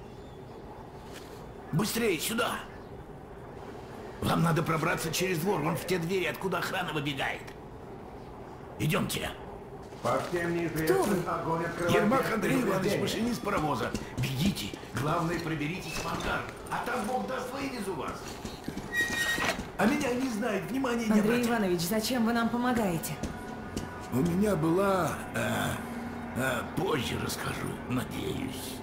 Быстрее, сюда! Вам надо пробраться через двор, вон в те двери, откуда охрана выбегает. Идемте. По всем неизвестным огонь открывает. Ермак Андрей Иванович, машинист паровоза. Бегите. Главное, проберитесь в ангар. А там Бог даст, вывезу вас. А меня не знают, внимания не Андрей обратят. Иванович, зачем вы нам помогаете? У меня была... позже расскажу, надеюсь.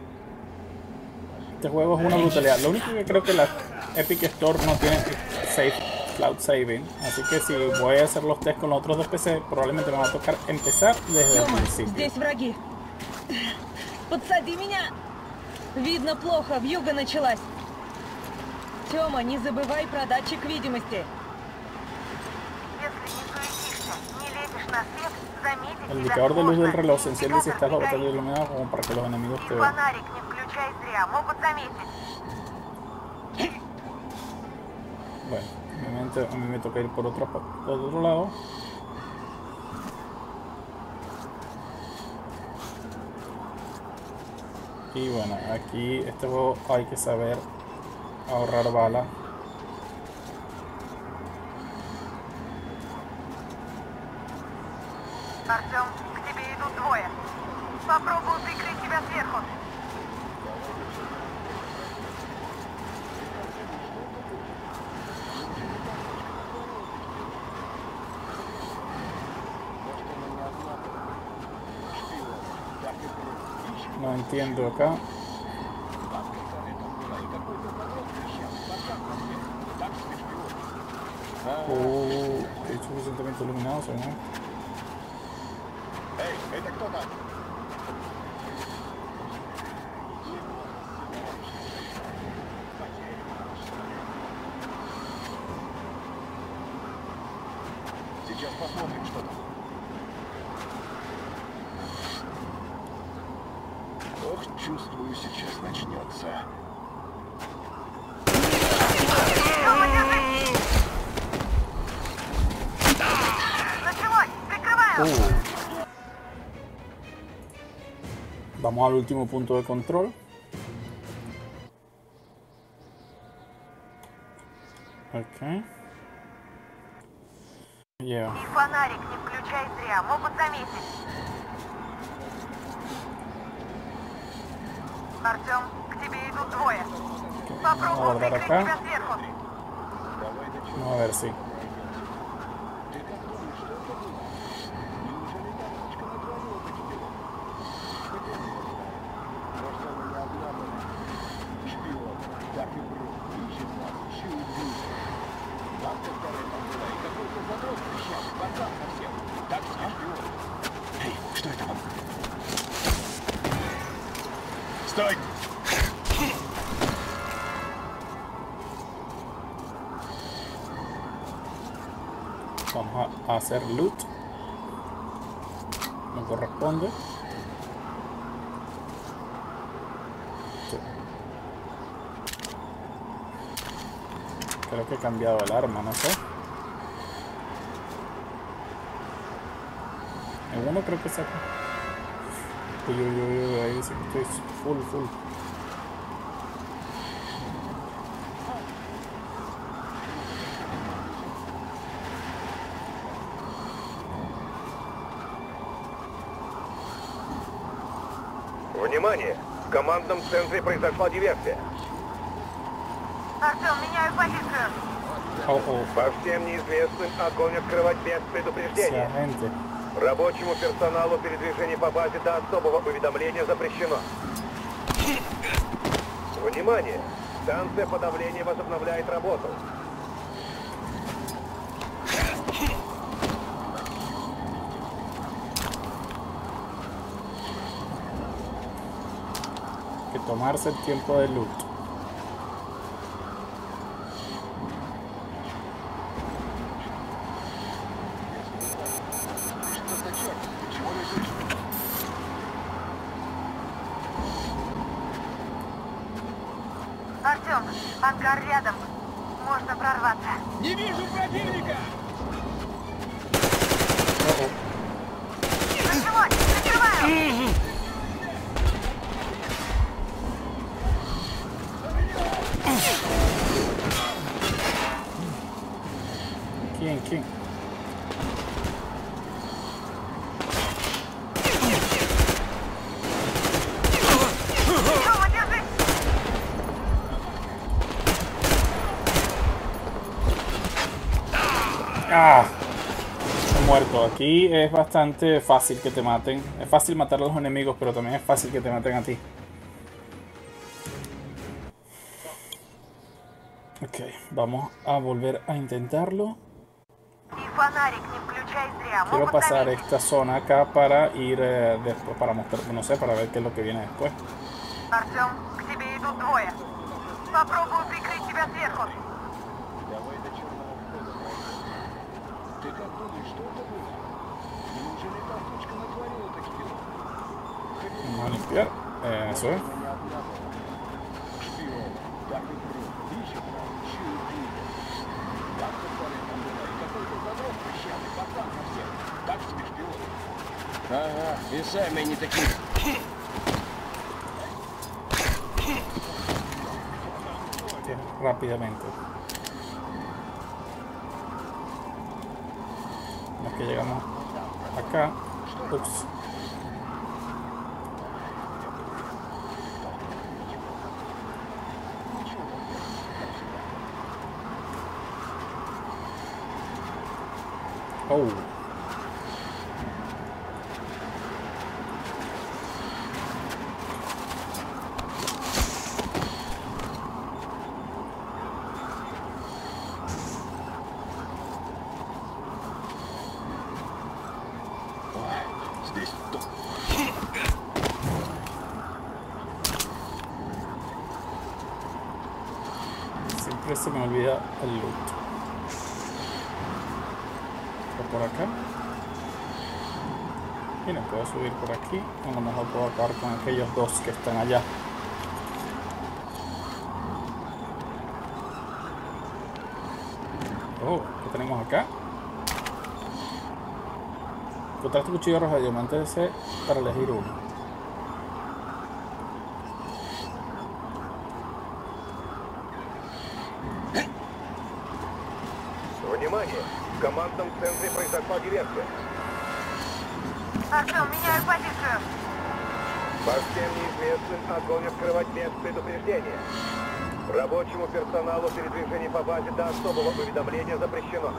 Este juego es una brutalidad. Lo único que creo que la Epic Store no tiene cloud saving. Así que si voy a hacer los test con los otros dos PC, probablemente me va a tocar empezar desde el Тёма, principio. здесь враги. Подсади меня. Видно плохо, вьюга началась. Тёма, не забывай про датчик видимости. Если не суетишься, не лезешь на свет, заметить El тебя indicador de luz del можно. reloj se enciende si estás bajo Горит. iluminado como para que los enemigos И te vean. фонарик не включай зря, могут заметить. Bueno, obviamente a mí me toca ir por otro lado. Y bueno, aquí este juego hay que saber ahorrar bala. Артем, к тебе идут двое. Попробую прикрыть тебя сверху. No entiendo acá. Estoy suficientemente iluminado, ¿no? Эй, это кто там? Сейчас посмотрим, что там. Ох, чувствую, сейчас начнется. Началось! Прикрываю! Vamos al último punto de control. Ok. Yeah. И фонарик не включай зря, могут заметить. Артем, к тебе идут двое. Попробую Guardar прикрыть acá. тебя сверху. Vamos a ver si. Эй, что это вам? Стой! Vamos a hacer loot. Me corresponde. Sí. Creo que he cambiado el arma, no sé. En uno creo que saca. Uy, ahí dice que estoy full. Внимание! В командном центре произошла диверсия. Артем, меняю позицию. По всем неизвестным огонь открывать без предупреждения. Рабочему персоналу передвижение по базе до особого уведомления запрещено. Внимание! Станция подавления возобновляет работу. Que tomarse el tiempo de loot. Артем, ангар рядом. Можно прорваться. Не вижу противника! Ничего, закрываю! ¿Quién? Ah, he muerto. Aquí es bastante fácil que te maten. Es fácil matar a los enemigos, pero también es fácil que te maten a ti. Ok, vamos a volver a intentarlo. Quiero pasar esta zona acá para ir después, para mostrar, no sé, para ver qué es lo que viene después. Артем, к тебе идут двое. Попробую прикрыть тебя сверху. Давай до черного входа пройдем. Ты как думаешь, что это было? Неужели та сучка натворила таких дел? Vamos a limpiar. Eso es. Шпион, так и прут, ищет нас, чует видит. Так в туалет там была, и какой-то задрот прыщавый, пацан совсем. Так себе шпион. Ага, и сами они такие. Rápidamente. Una vez que llegamos acá. Ups. Oh. Здесь то. Siempre se me olvida el loot. Por acá. Y no puedo subir por aquí. A lo mejor puedo acabar con aquellos dos que están allá. Oh, ¿qué tenemos acá? Encontraste cuchillo rojo de diamante DC para elegir uno. Внимание! В командном центре произошла диверсия. Артем, меняю позицию. По всем неизвестным огонь открывать без предупреждения. Рабочему персоналу передвижение по базе до особого уведомления запрещено.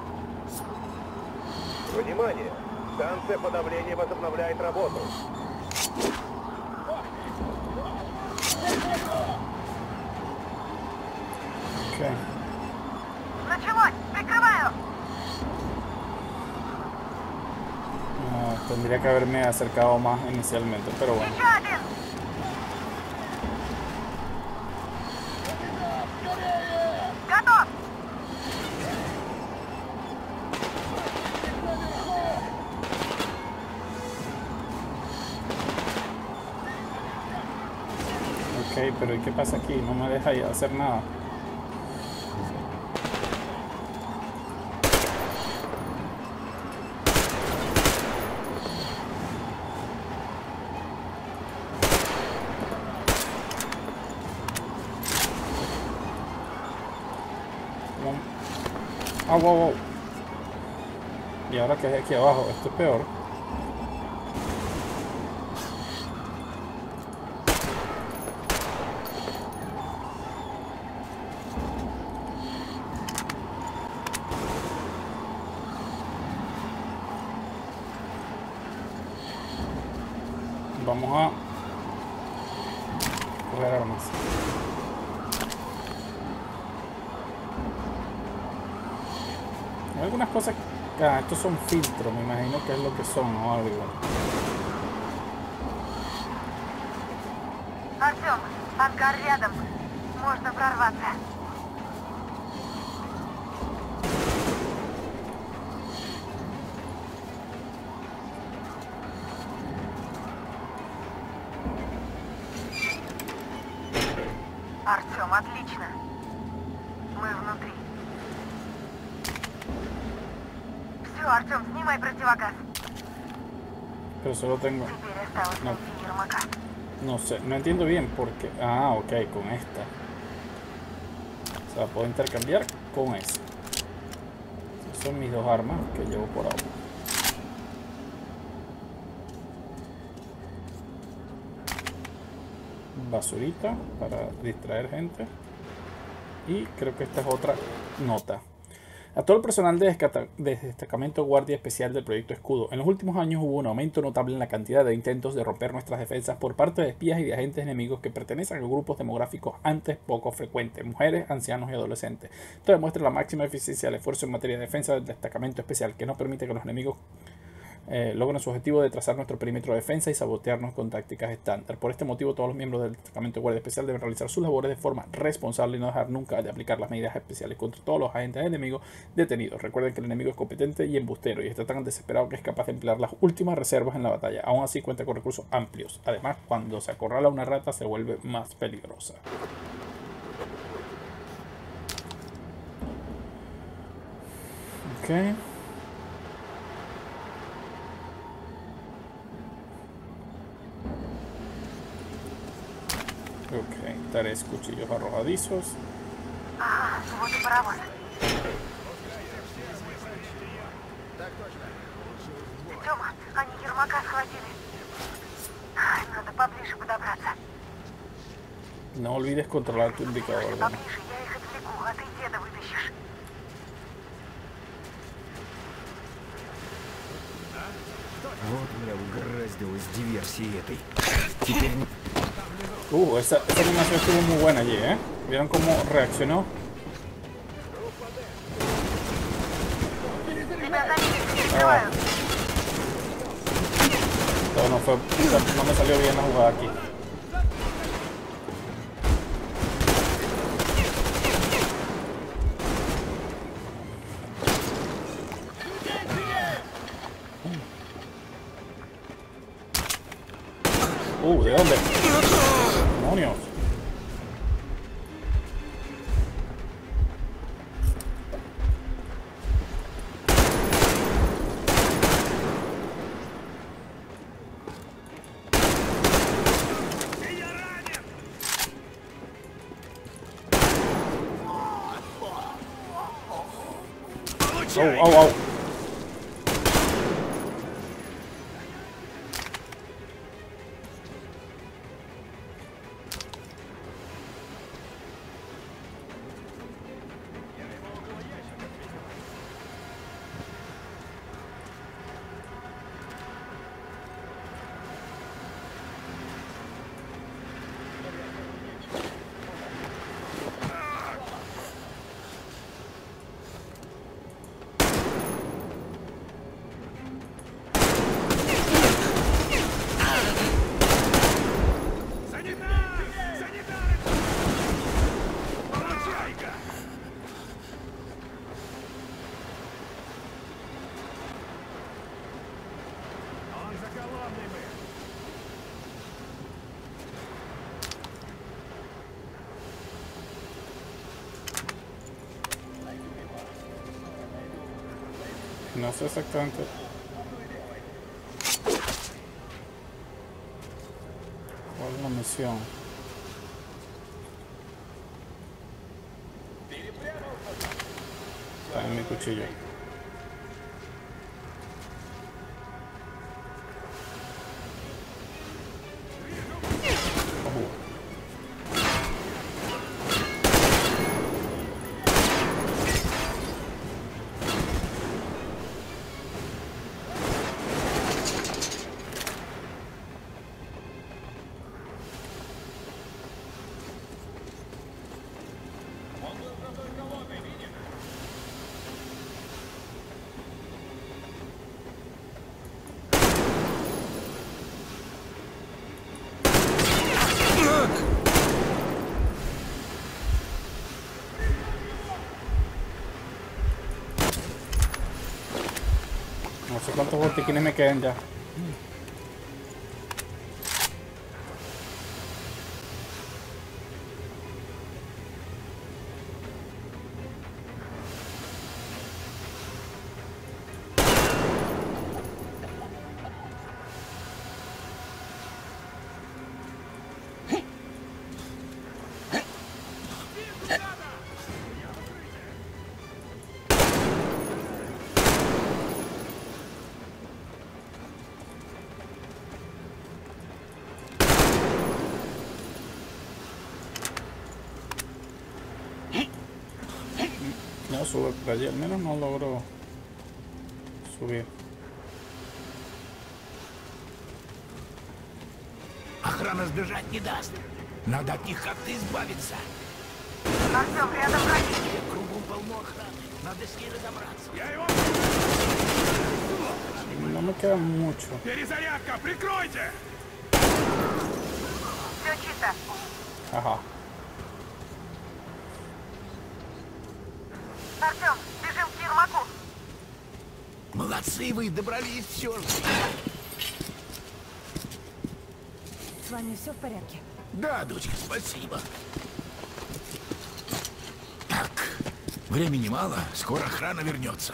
Внимание! Станция подавления возобновляет работу. Okay. Началось! Прикрываю! Tendría que haberme acercado más inicialmente, pero bueno. Еще один! Готов! Ok, pero ¿y qué pasa aquí? No me deja ya hacer nada. Ah, wow. Y ahora que es aquí abajo, esto es peor. vamos a coger armas. Hay algunas cosas. Ah, estos son filtros, me imagino que es lo que son o algo. Артём, ангар рядом. Можно прорваться. Артём, отлично. Мы внутри. Все, Артём, снимай противогаз. Pero solo tengo... Теперь осталось No. найти Ермака. No sé, no entiendo bien porque... Ah, ok, con esta. O sea, puedo intercambiar con esa. Esas son mis dos armas que llevo por ahora. Basurita para distraer gente. Y creo que esta es otra nota. A todo el personal de destacamento Guardia Especial del Proyecto Escudo. En los últimos años hubo un aumento notable en la cantidad de intentos de romper nuestras defensas por parte de espías y de agentes enemigos que pertenecen a grupos demográficos antes poco frecuentes, mujeres, ancianos y adolescentes. Esto demuestra la máxima eficiencia del esfuerzo en materia de defensa del destacamento especial, que no permite que los enemigos logran su objetivo de trazar nuestro perímetro de defensa y sabotearnos con tácticas estándar. Por este motivo, todos los miembros del destacamento de Guardia Especial deben realizar sus labores de forma responsable y no dejar nunca de aplicar las medidas especiales contra todos los agentes enemigos detenidos. Recuerden que el enemigo es competente y embustero y está tan desesperado que es capaz de emplear las últimas reservas en la batalla. Aún así cuenta con recursos amplios. Además, cuando se acorrala una rata se vuelve más peligrosa. Ok. Ok, 3 cuchillos arrojadizos. Ага, вот и паровоз. Тёма, они Ермака схватили. Ай, надо поближе подобраться. No olvides controlar tu indicador. Поближе, я их отвлеку, а ты деда вытащишь. Вот меня угораздило с диверсией этой. Теперь... Esa animación estuvo muy buena allí, ¿eh? ¿Vieron cómo reaccionó? Ah. No me salió bien la jugada aquí. ¿De dónde? ¡Demonios! ¡Oh! No sé exactamente. ¿Cuál es la misión? Está en mi cuchillo. No sé cuántos botiquines me quedan ya. No sube por allí, al menos no logro subir. Охрана сбежать не даст. Надо от них как-то избавиться. Артем, рядом враги. Кругом полно охраны. Надо с ней разобраться. Я его... No me queda mucho. Перезарядка, прикройте! Все чисто. Ajá. Артем, бежим к Ермаку. Молодцы вы, добрались все же. С вами все в порядке? Да, дочка, спасибо. Так, времени мало, скоро охрана вернется.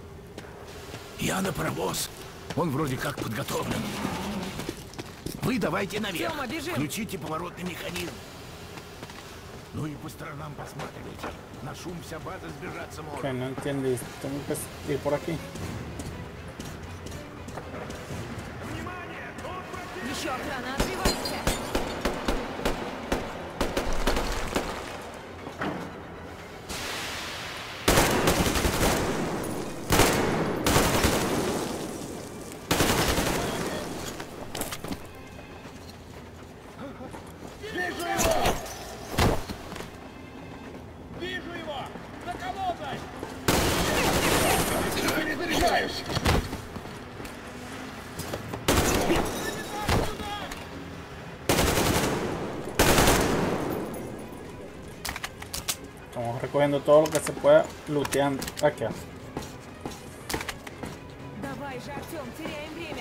Я на паровоз. Он вроде как подготовлен. Вы давайте наверх. Тёма, бежим. Включите поворотный механизм. Ну и по сторонам посматривайте. На шум вся база сбежаться может. Ok, no entiendes. Tengo que ir por aquí. Еще охрана, отбивайся! Вижу его! За колонной! Перезаряжаюсь! Estamos recogiendo todo lo que se pueda looteando aquí. Давай же, Артем, теряем время!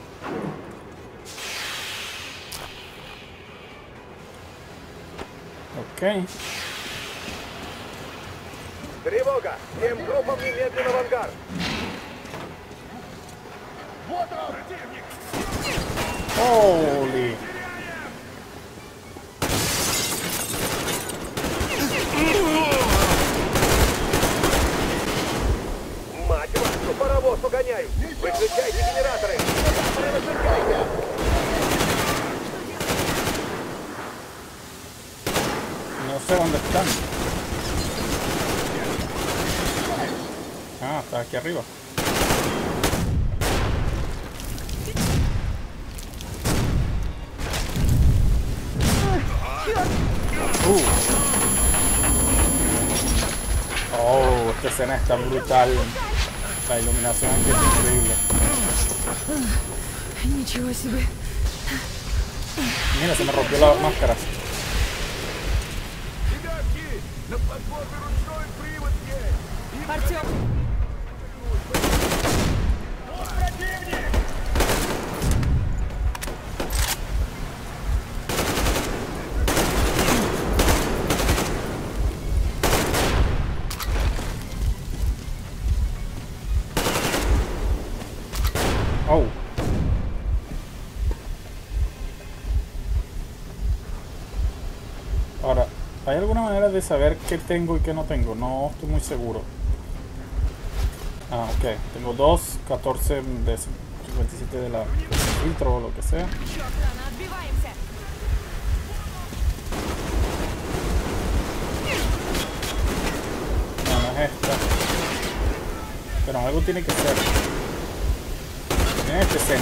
Ok. Тревога! Всем группам немедленно в ангар! Вот он! Противник! Holy. Мать вашу, паровоз угоняют! Выключайте генераторы! Не выключайте! No sé dónde están. Ah, está aquí arriba. Oh, esta escena está brutal. La iluminación aquí es increíble. Ничего себе! Mira, se me rompió la máscara. Ребятки! На платформе ручной привод есть! Артем! Вот противник! Oh. Ahora, ¿hay alguna manera de saber qué tengo y qué no tengo? No estoy muy seguro. Ah, ok. Tengo 2, 14 de 57 de la filtro o lo que sea. Еще охрана, отбиваемся! No, no es esta. Pero algo tiene que ser. Miren esta escena.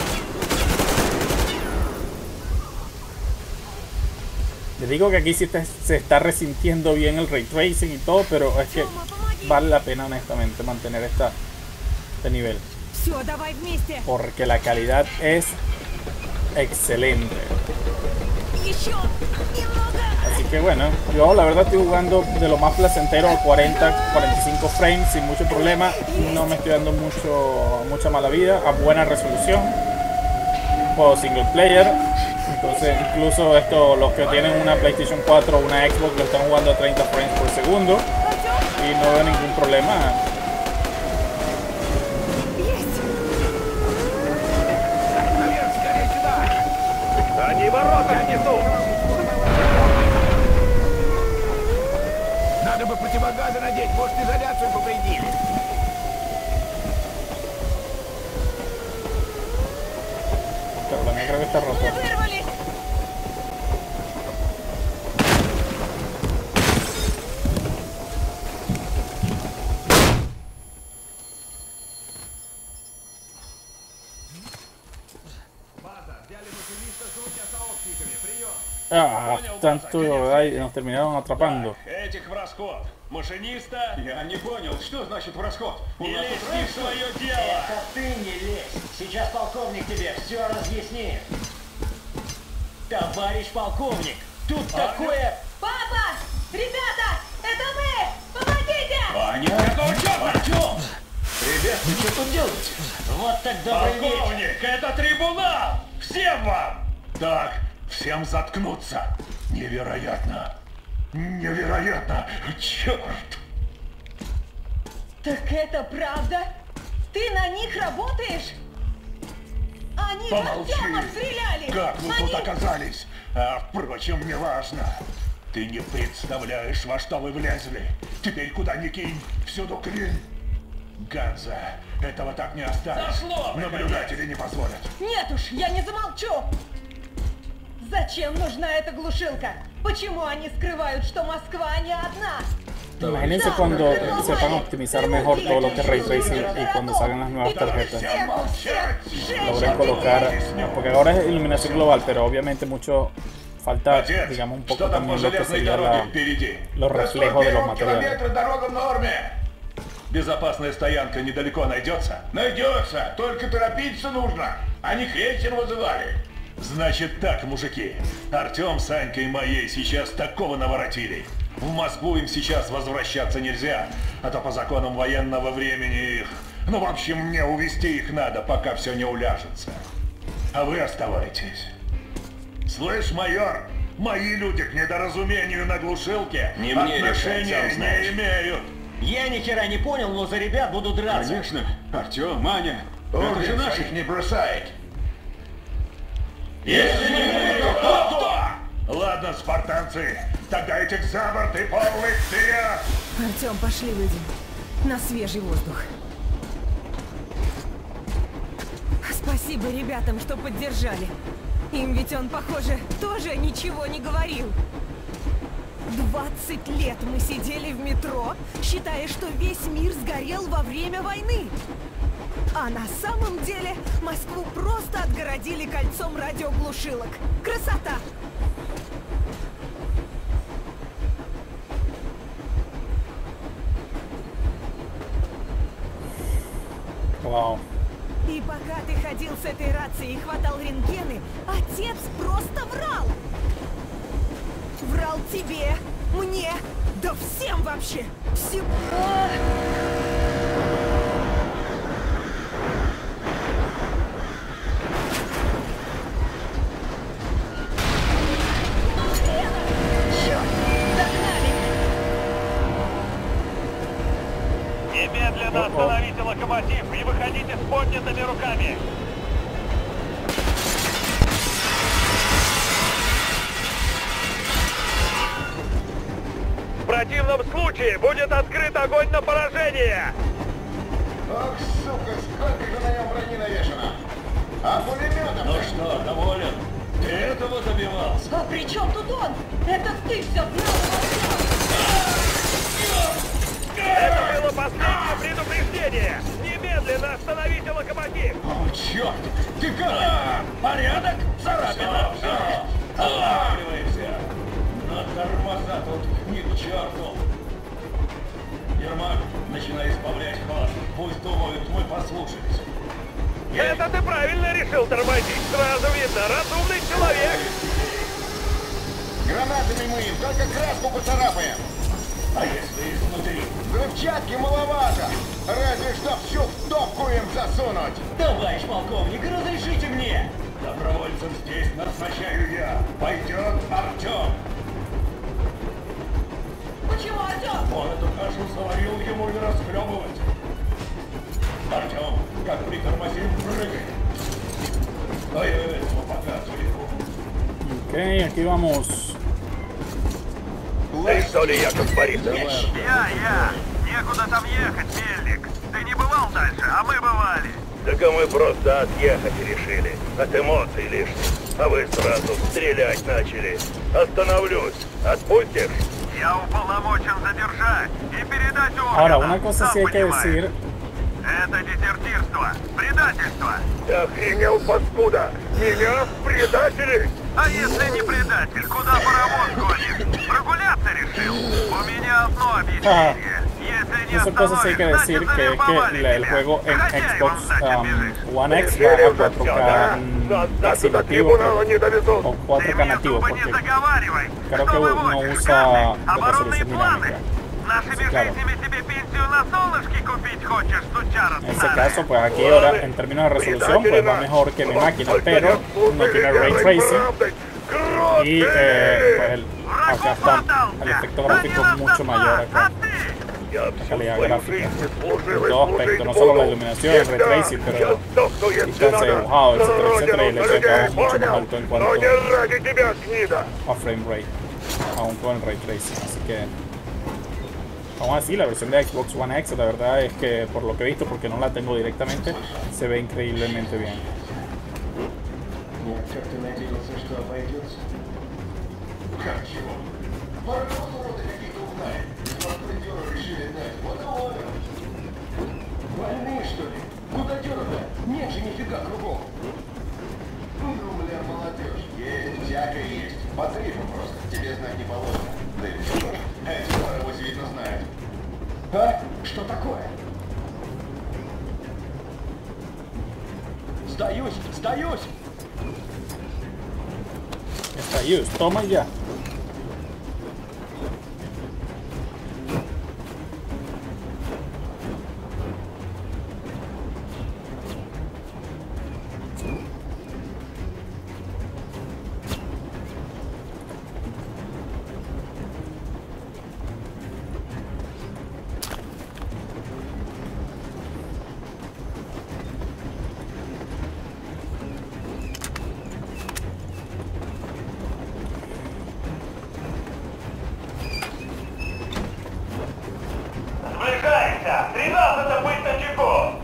Les digo que aquí sí se está resintiendo bien el ray tracing y todo, pero es que vale la pena honestamente mantener este nivel. Все, давай вместе! Porque la calidad es excelente. Еще! Немного! Así que bueno, yo la verdad estoy jugando de lo más placentero a 40, 45 frames sin mucho problema. No me estoy dando mucha mala vida, a buena resolución. Juego single player. Entonces incluso los que tienen una PlayStation 4 o una Xbox lo están jugando a 30 frames por segundo. Y no veo ningún problema. Они ворота несут! Надо бы противогазы надеть, может, изоляцию повредили. La mía creo que está rota. Ah, tanto, ¿verdad? Y nos terminaron atrapando. Этих в расход. Машиниста? Я не понял, что значит в расход? Не лезь в свое дело! Это ты не лезь. Сейчас полковник тебе все разъяснит. Товарищ полковник, тут такое... Папа! Ребята! Это мы! Помогите! Ваня? Какого черта? Артем! Ребят, вы что тут делаете? Вот так добрый вечер. Полковник, это трибунал! Всем вам! Так, всем заткнуться. Невероятно. Невероятно! Черт! Так это правда? Ты на них работаешь? Они в Артема стреляли! Как вы тут оказались? А, впрочем, не важно. Ты не представляешь, во что вы влезли. Теперь куда ни кинь, всюду клин. Ганза, этого так не оставить. Наблюдатели не позволят. Нет уж, я не замолчу! Зачем нужна эта глушилка? Почему они скрывают, что Москва не одна? Imagínense cuando sepan optimizar mejor todo lo que es Ray Tracing y cuando salgan las nuevas tarjetas logren colocar, porque ahora es iluminación global, pero obviamente mucho falta, digamos, un poco también lo que sería los reflejos de los materiales. Безопасная стоянка недалеко найдется? Найдется, только торопиться нужно. Они крейсер вызывали. Значит так, мужики. Артем с Анькой моей сейчас такого наворотили. В Москву им сейчас возвращаться нельзя, а то по законам военного времени их... Ну, в общем, мне увезти их надо, пока все не уляжется. А вы оставайтесь. Слышь, майор, мои люди к недоразумению на глушилке Не мне отношения решать, сам знаешь. не имеют. Я ни хера не понял, но за ребят буду драться. Конечно, Артем, Маня, это же наших не бросает. Если не видел, кто? Ладно, спартанцы, тогда этих за борт и подлых вперед! Артем, пошли выйдем. На свежий воздух. Спасибо ребятам, что поддержали. Им ведь он, похоже, тоже ничего не говорил. 20 лет мы сидели в метро, считая, что весь мир сгорел во время войны. А на самом деле Москву просто отгородили кольцом радиоглушилок. Красота! Вау. И пока ты ходил с этой рацией и хватал рентгены, отец просто врал! Врал тебе, мне, да всем вообще! Всем... Немедленно остановите локомотив и выходите с поднятыми руками! В противном случае будет открыт огонь на поражение! Ох, сука, сколько же на нем брони навешано! А пулеметом? Ну что, доволен? Ты этого добивался? А при чем тут он? Это ты все знал! Это было последнее предупреждение! Немедленно остановите локомотив! О, черт! Ты как? Порядок? Царапина! Останавливаемся! На тормоза тут ни к черту! Ермак, начинай избавлять ход. Пусть думают, мы послушались. Это ты правильно решил тормозить. Сразу видно, разумный человек. Гранатами мы им только краску поцарапаем. А если изнутри? Взрывчатки маловато. Разве что всю топку им засунуть. Товарищ полковник, разрешите мне. Добровольцем здесь назначаю я. Пойдет Артем. Почему Артем? Он эту кашу заварил, ему не расхлебывать. Артем, как притормозим, прыгай. А я этого пока отвлеку. Ok, aquí vamos. Ты что ли, Яков Борисович? Я. Некуда там ехать, Мельник. Ты не бывал дальше, а мы бывали. Так а мы просто отъехать решили. От эмоций лишних. А вы сразу стрелять начали. Остановлюсь. Отпустишь? Я уполномочен задержать и передать Ahora, органам. una cosa sí hay que decir. Это дезертирство, предательство. Ты охренел, паскуда? Меня предатели? А если не предатель, куда паровоз гонит? Прогуляться решил? У меня одно объяснение. Если не Esas cosas sí hay que decir que es que el juego en Xbox One X va a 4K casi nativo o 4K nativo porque creo que no usa resolución dinámica. Sí, claro. En ese caso, pues aquí ahora en términos de resolución pues va mejor que mi máquina, pero no tiene ray tracing y pues acá está el efecto gráfico mucho mayor acá. La calidad gráfica en todo aspecto, no solo la iluminación, el ray tracing, pero distancia de dibujado, etcétera, y el efecto es mucho más alto en cuanto a frame rate, aún con el ray tracing, así que aún así la versión de Xbox One X la verdad es que por lo que he visto, porque no la tengo directamente, se ve increíblemente bien. Нет, как ты надеялся, что обойдется? Как чего? Паровоз уроды какие-то угнали. Маркетёры решили дать. Вот и ловят. Больные, что ли? Куда дёры-то? Нет же нифига кругом. Ну, бля, молодежь. Есть, всякое есть. По трипу просто. Тебе знать не положено. Да и что ж, эти паровоз видно знают. А? Что такое? Сдаюсь, сдаюсь! Estallus, toma ya. Сближайся! 13-то быть начеку!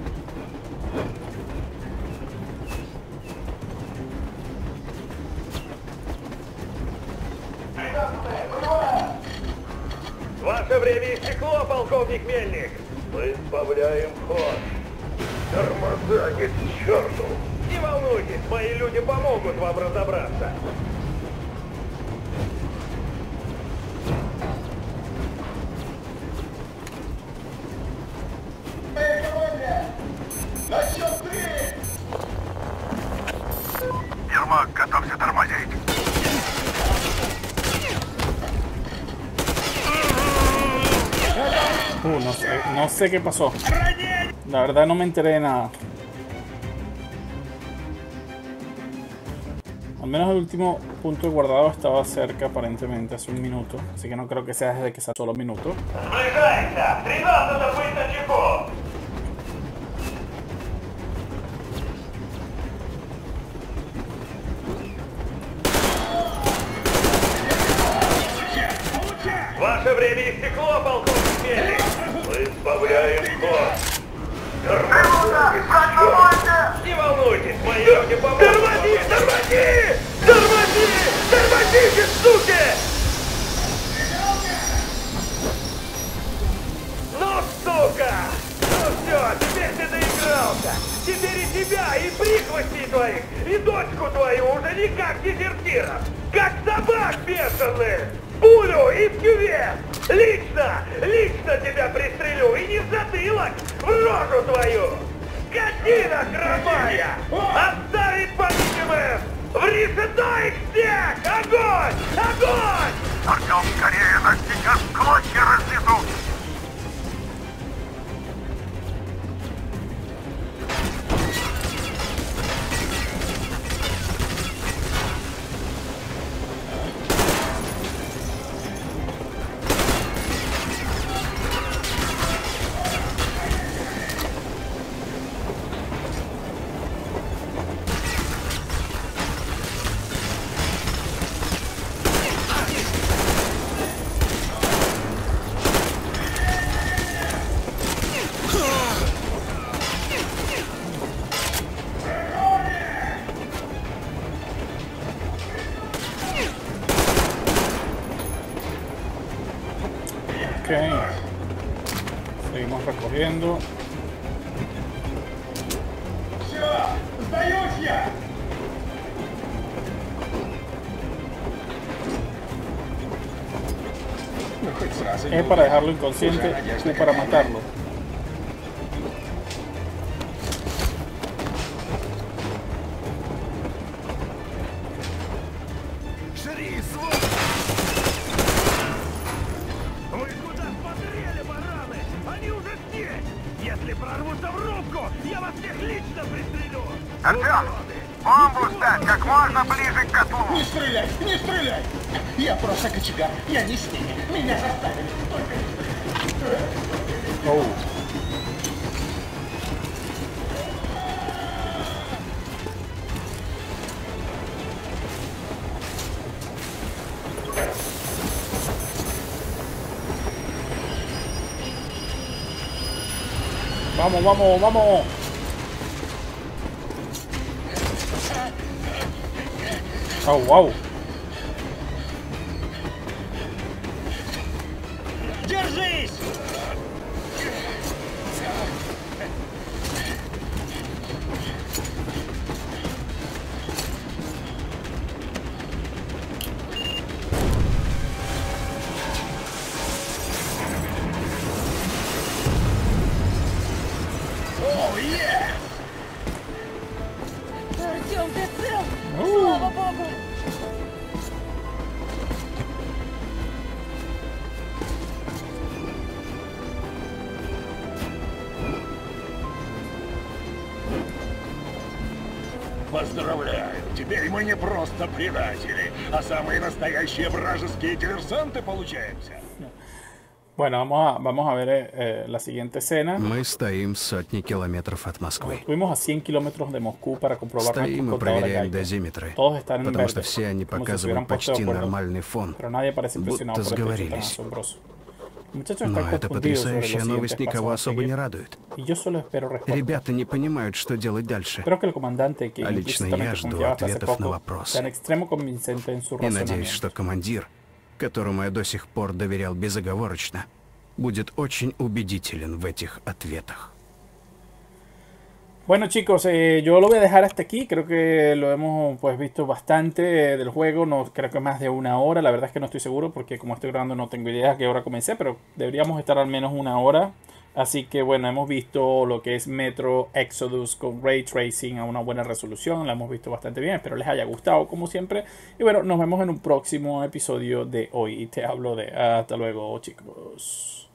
Ваше время истекло, полковник Мельник. Мы сбавляем ход. Тормоза не к черту. Не волнуйтесь, мои люди помогут вам разобраться. Ермак, готовься тормозить. No sé qué pasó. La verdad no me enteré de nada. Al menos el último punto de guardado estaba cerca aparentemente hace un minuto. Así que no creo que sea desde que salió solo un minuto. Сближайся! 13-то быть начеку! Ваше время истекло, полковник Мельник. Мы сбавляем ход. Тормоза не к черту. Не волнуйтесь, мои люди помогут. Тормози! Тормози! Тормози! Тормозите, суки! Ну, сука! Ну все, теперь ты доигрался. Теперь и тебя, и прихвостней твоих, и дочку твою уже не как дезертиров, как собак бешеных! Пулю и в кювет! Лично тебя пристрелю, и не в затылок, в рожу твою! Скотина хромая! Отставить по-видимым! Врезай их всех! Огонь! Огонь! Артем, скорее, нас сейчас в клочья разнесут! Ok. Seguimos recogiendo. Все, сдаюсь я! Ну, хоть сразу не Es para убей. dejarlo inconsciente Уже надежда o para какая-то. matarlo. Жри, сволочь! Вы куда смотрели, бараны? Они уже здесь! Если прорвутся в рубку, я вас всех лично пристрелю! Артем, бомбу ставь как можно ближе к котлу! Не стреляй! Не стреляй! Я просто кочегар. Я не с ними. Меня заставили. Только не стреляй. Oh. Vamos, vamos, vamos. Oh, wow. Держись! О, е! Артем, ты цел? Слава богу! Поздравляю! Теперь мы не просто предатели, а самые настоящие вражеские диверсанты получаемся. Bueno, vamos a ver la siguiente escena. Мы стоим сотни километров от Москвы. Estuvimos a 100 kilómetros de Moscú para comprobar Стоим и nuestros contadores проверяем Geiger. дозиметры, Todos están en потому что verde, все они como si se hubieran показывают puesto de почти acuerdo. нормальный фон, Pero nadie parece impresionado будто por el precio tan сговорились. asombroso. Muchachos Но están эта confundidos sobre los потрясающая новость siguientes никого pasos a особо seguir. не радует. Y yo solo espero respuesta. Ребята не понимают, что делать дальше. Creo que el comandante, que А лично я implícitamente жду confiaba hasta hace ответов на poco, вопросы. tan extremo convincente en su И надеюсь, razonamiento. что командир, которому я до сих пор доверял безоговорочно, будет очень убедителен в этих ответах. Bueno chicos, yo lo voy a dejar hasta aquí. Creo que lo hemos pues visto bastante del juego. No creo que más de una hora. La verdad es que no estoy seguro porque como estoy grabando no tengo idea a qué hora comencé, pero deberíamos estar al menos una hora. Así que bueno, hemos visto lo que es Metro Exodus con Ray Tracing a una buena resolución. La hemos visto bastante bien. Espero les haya gustado como siempre. Y bueno, nos vemos en un próximo episodio de hoy. Y te hablo de hasta luego chicos.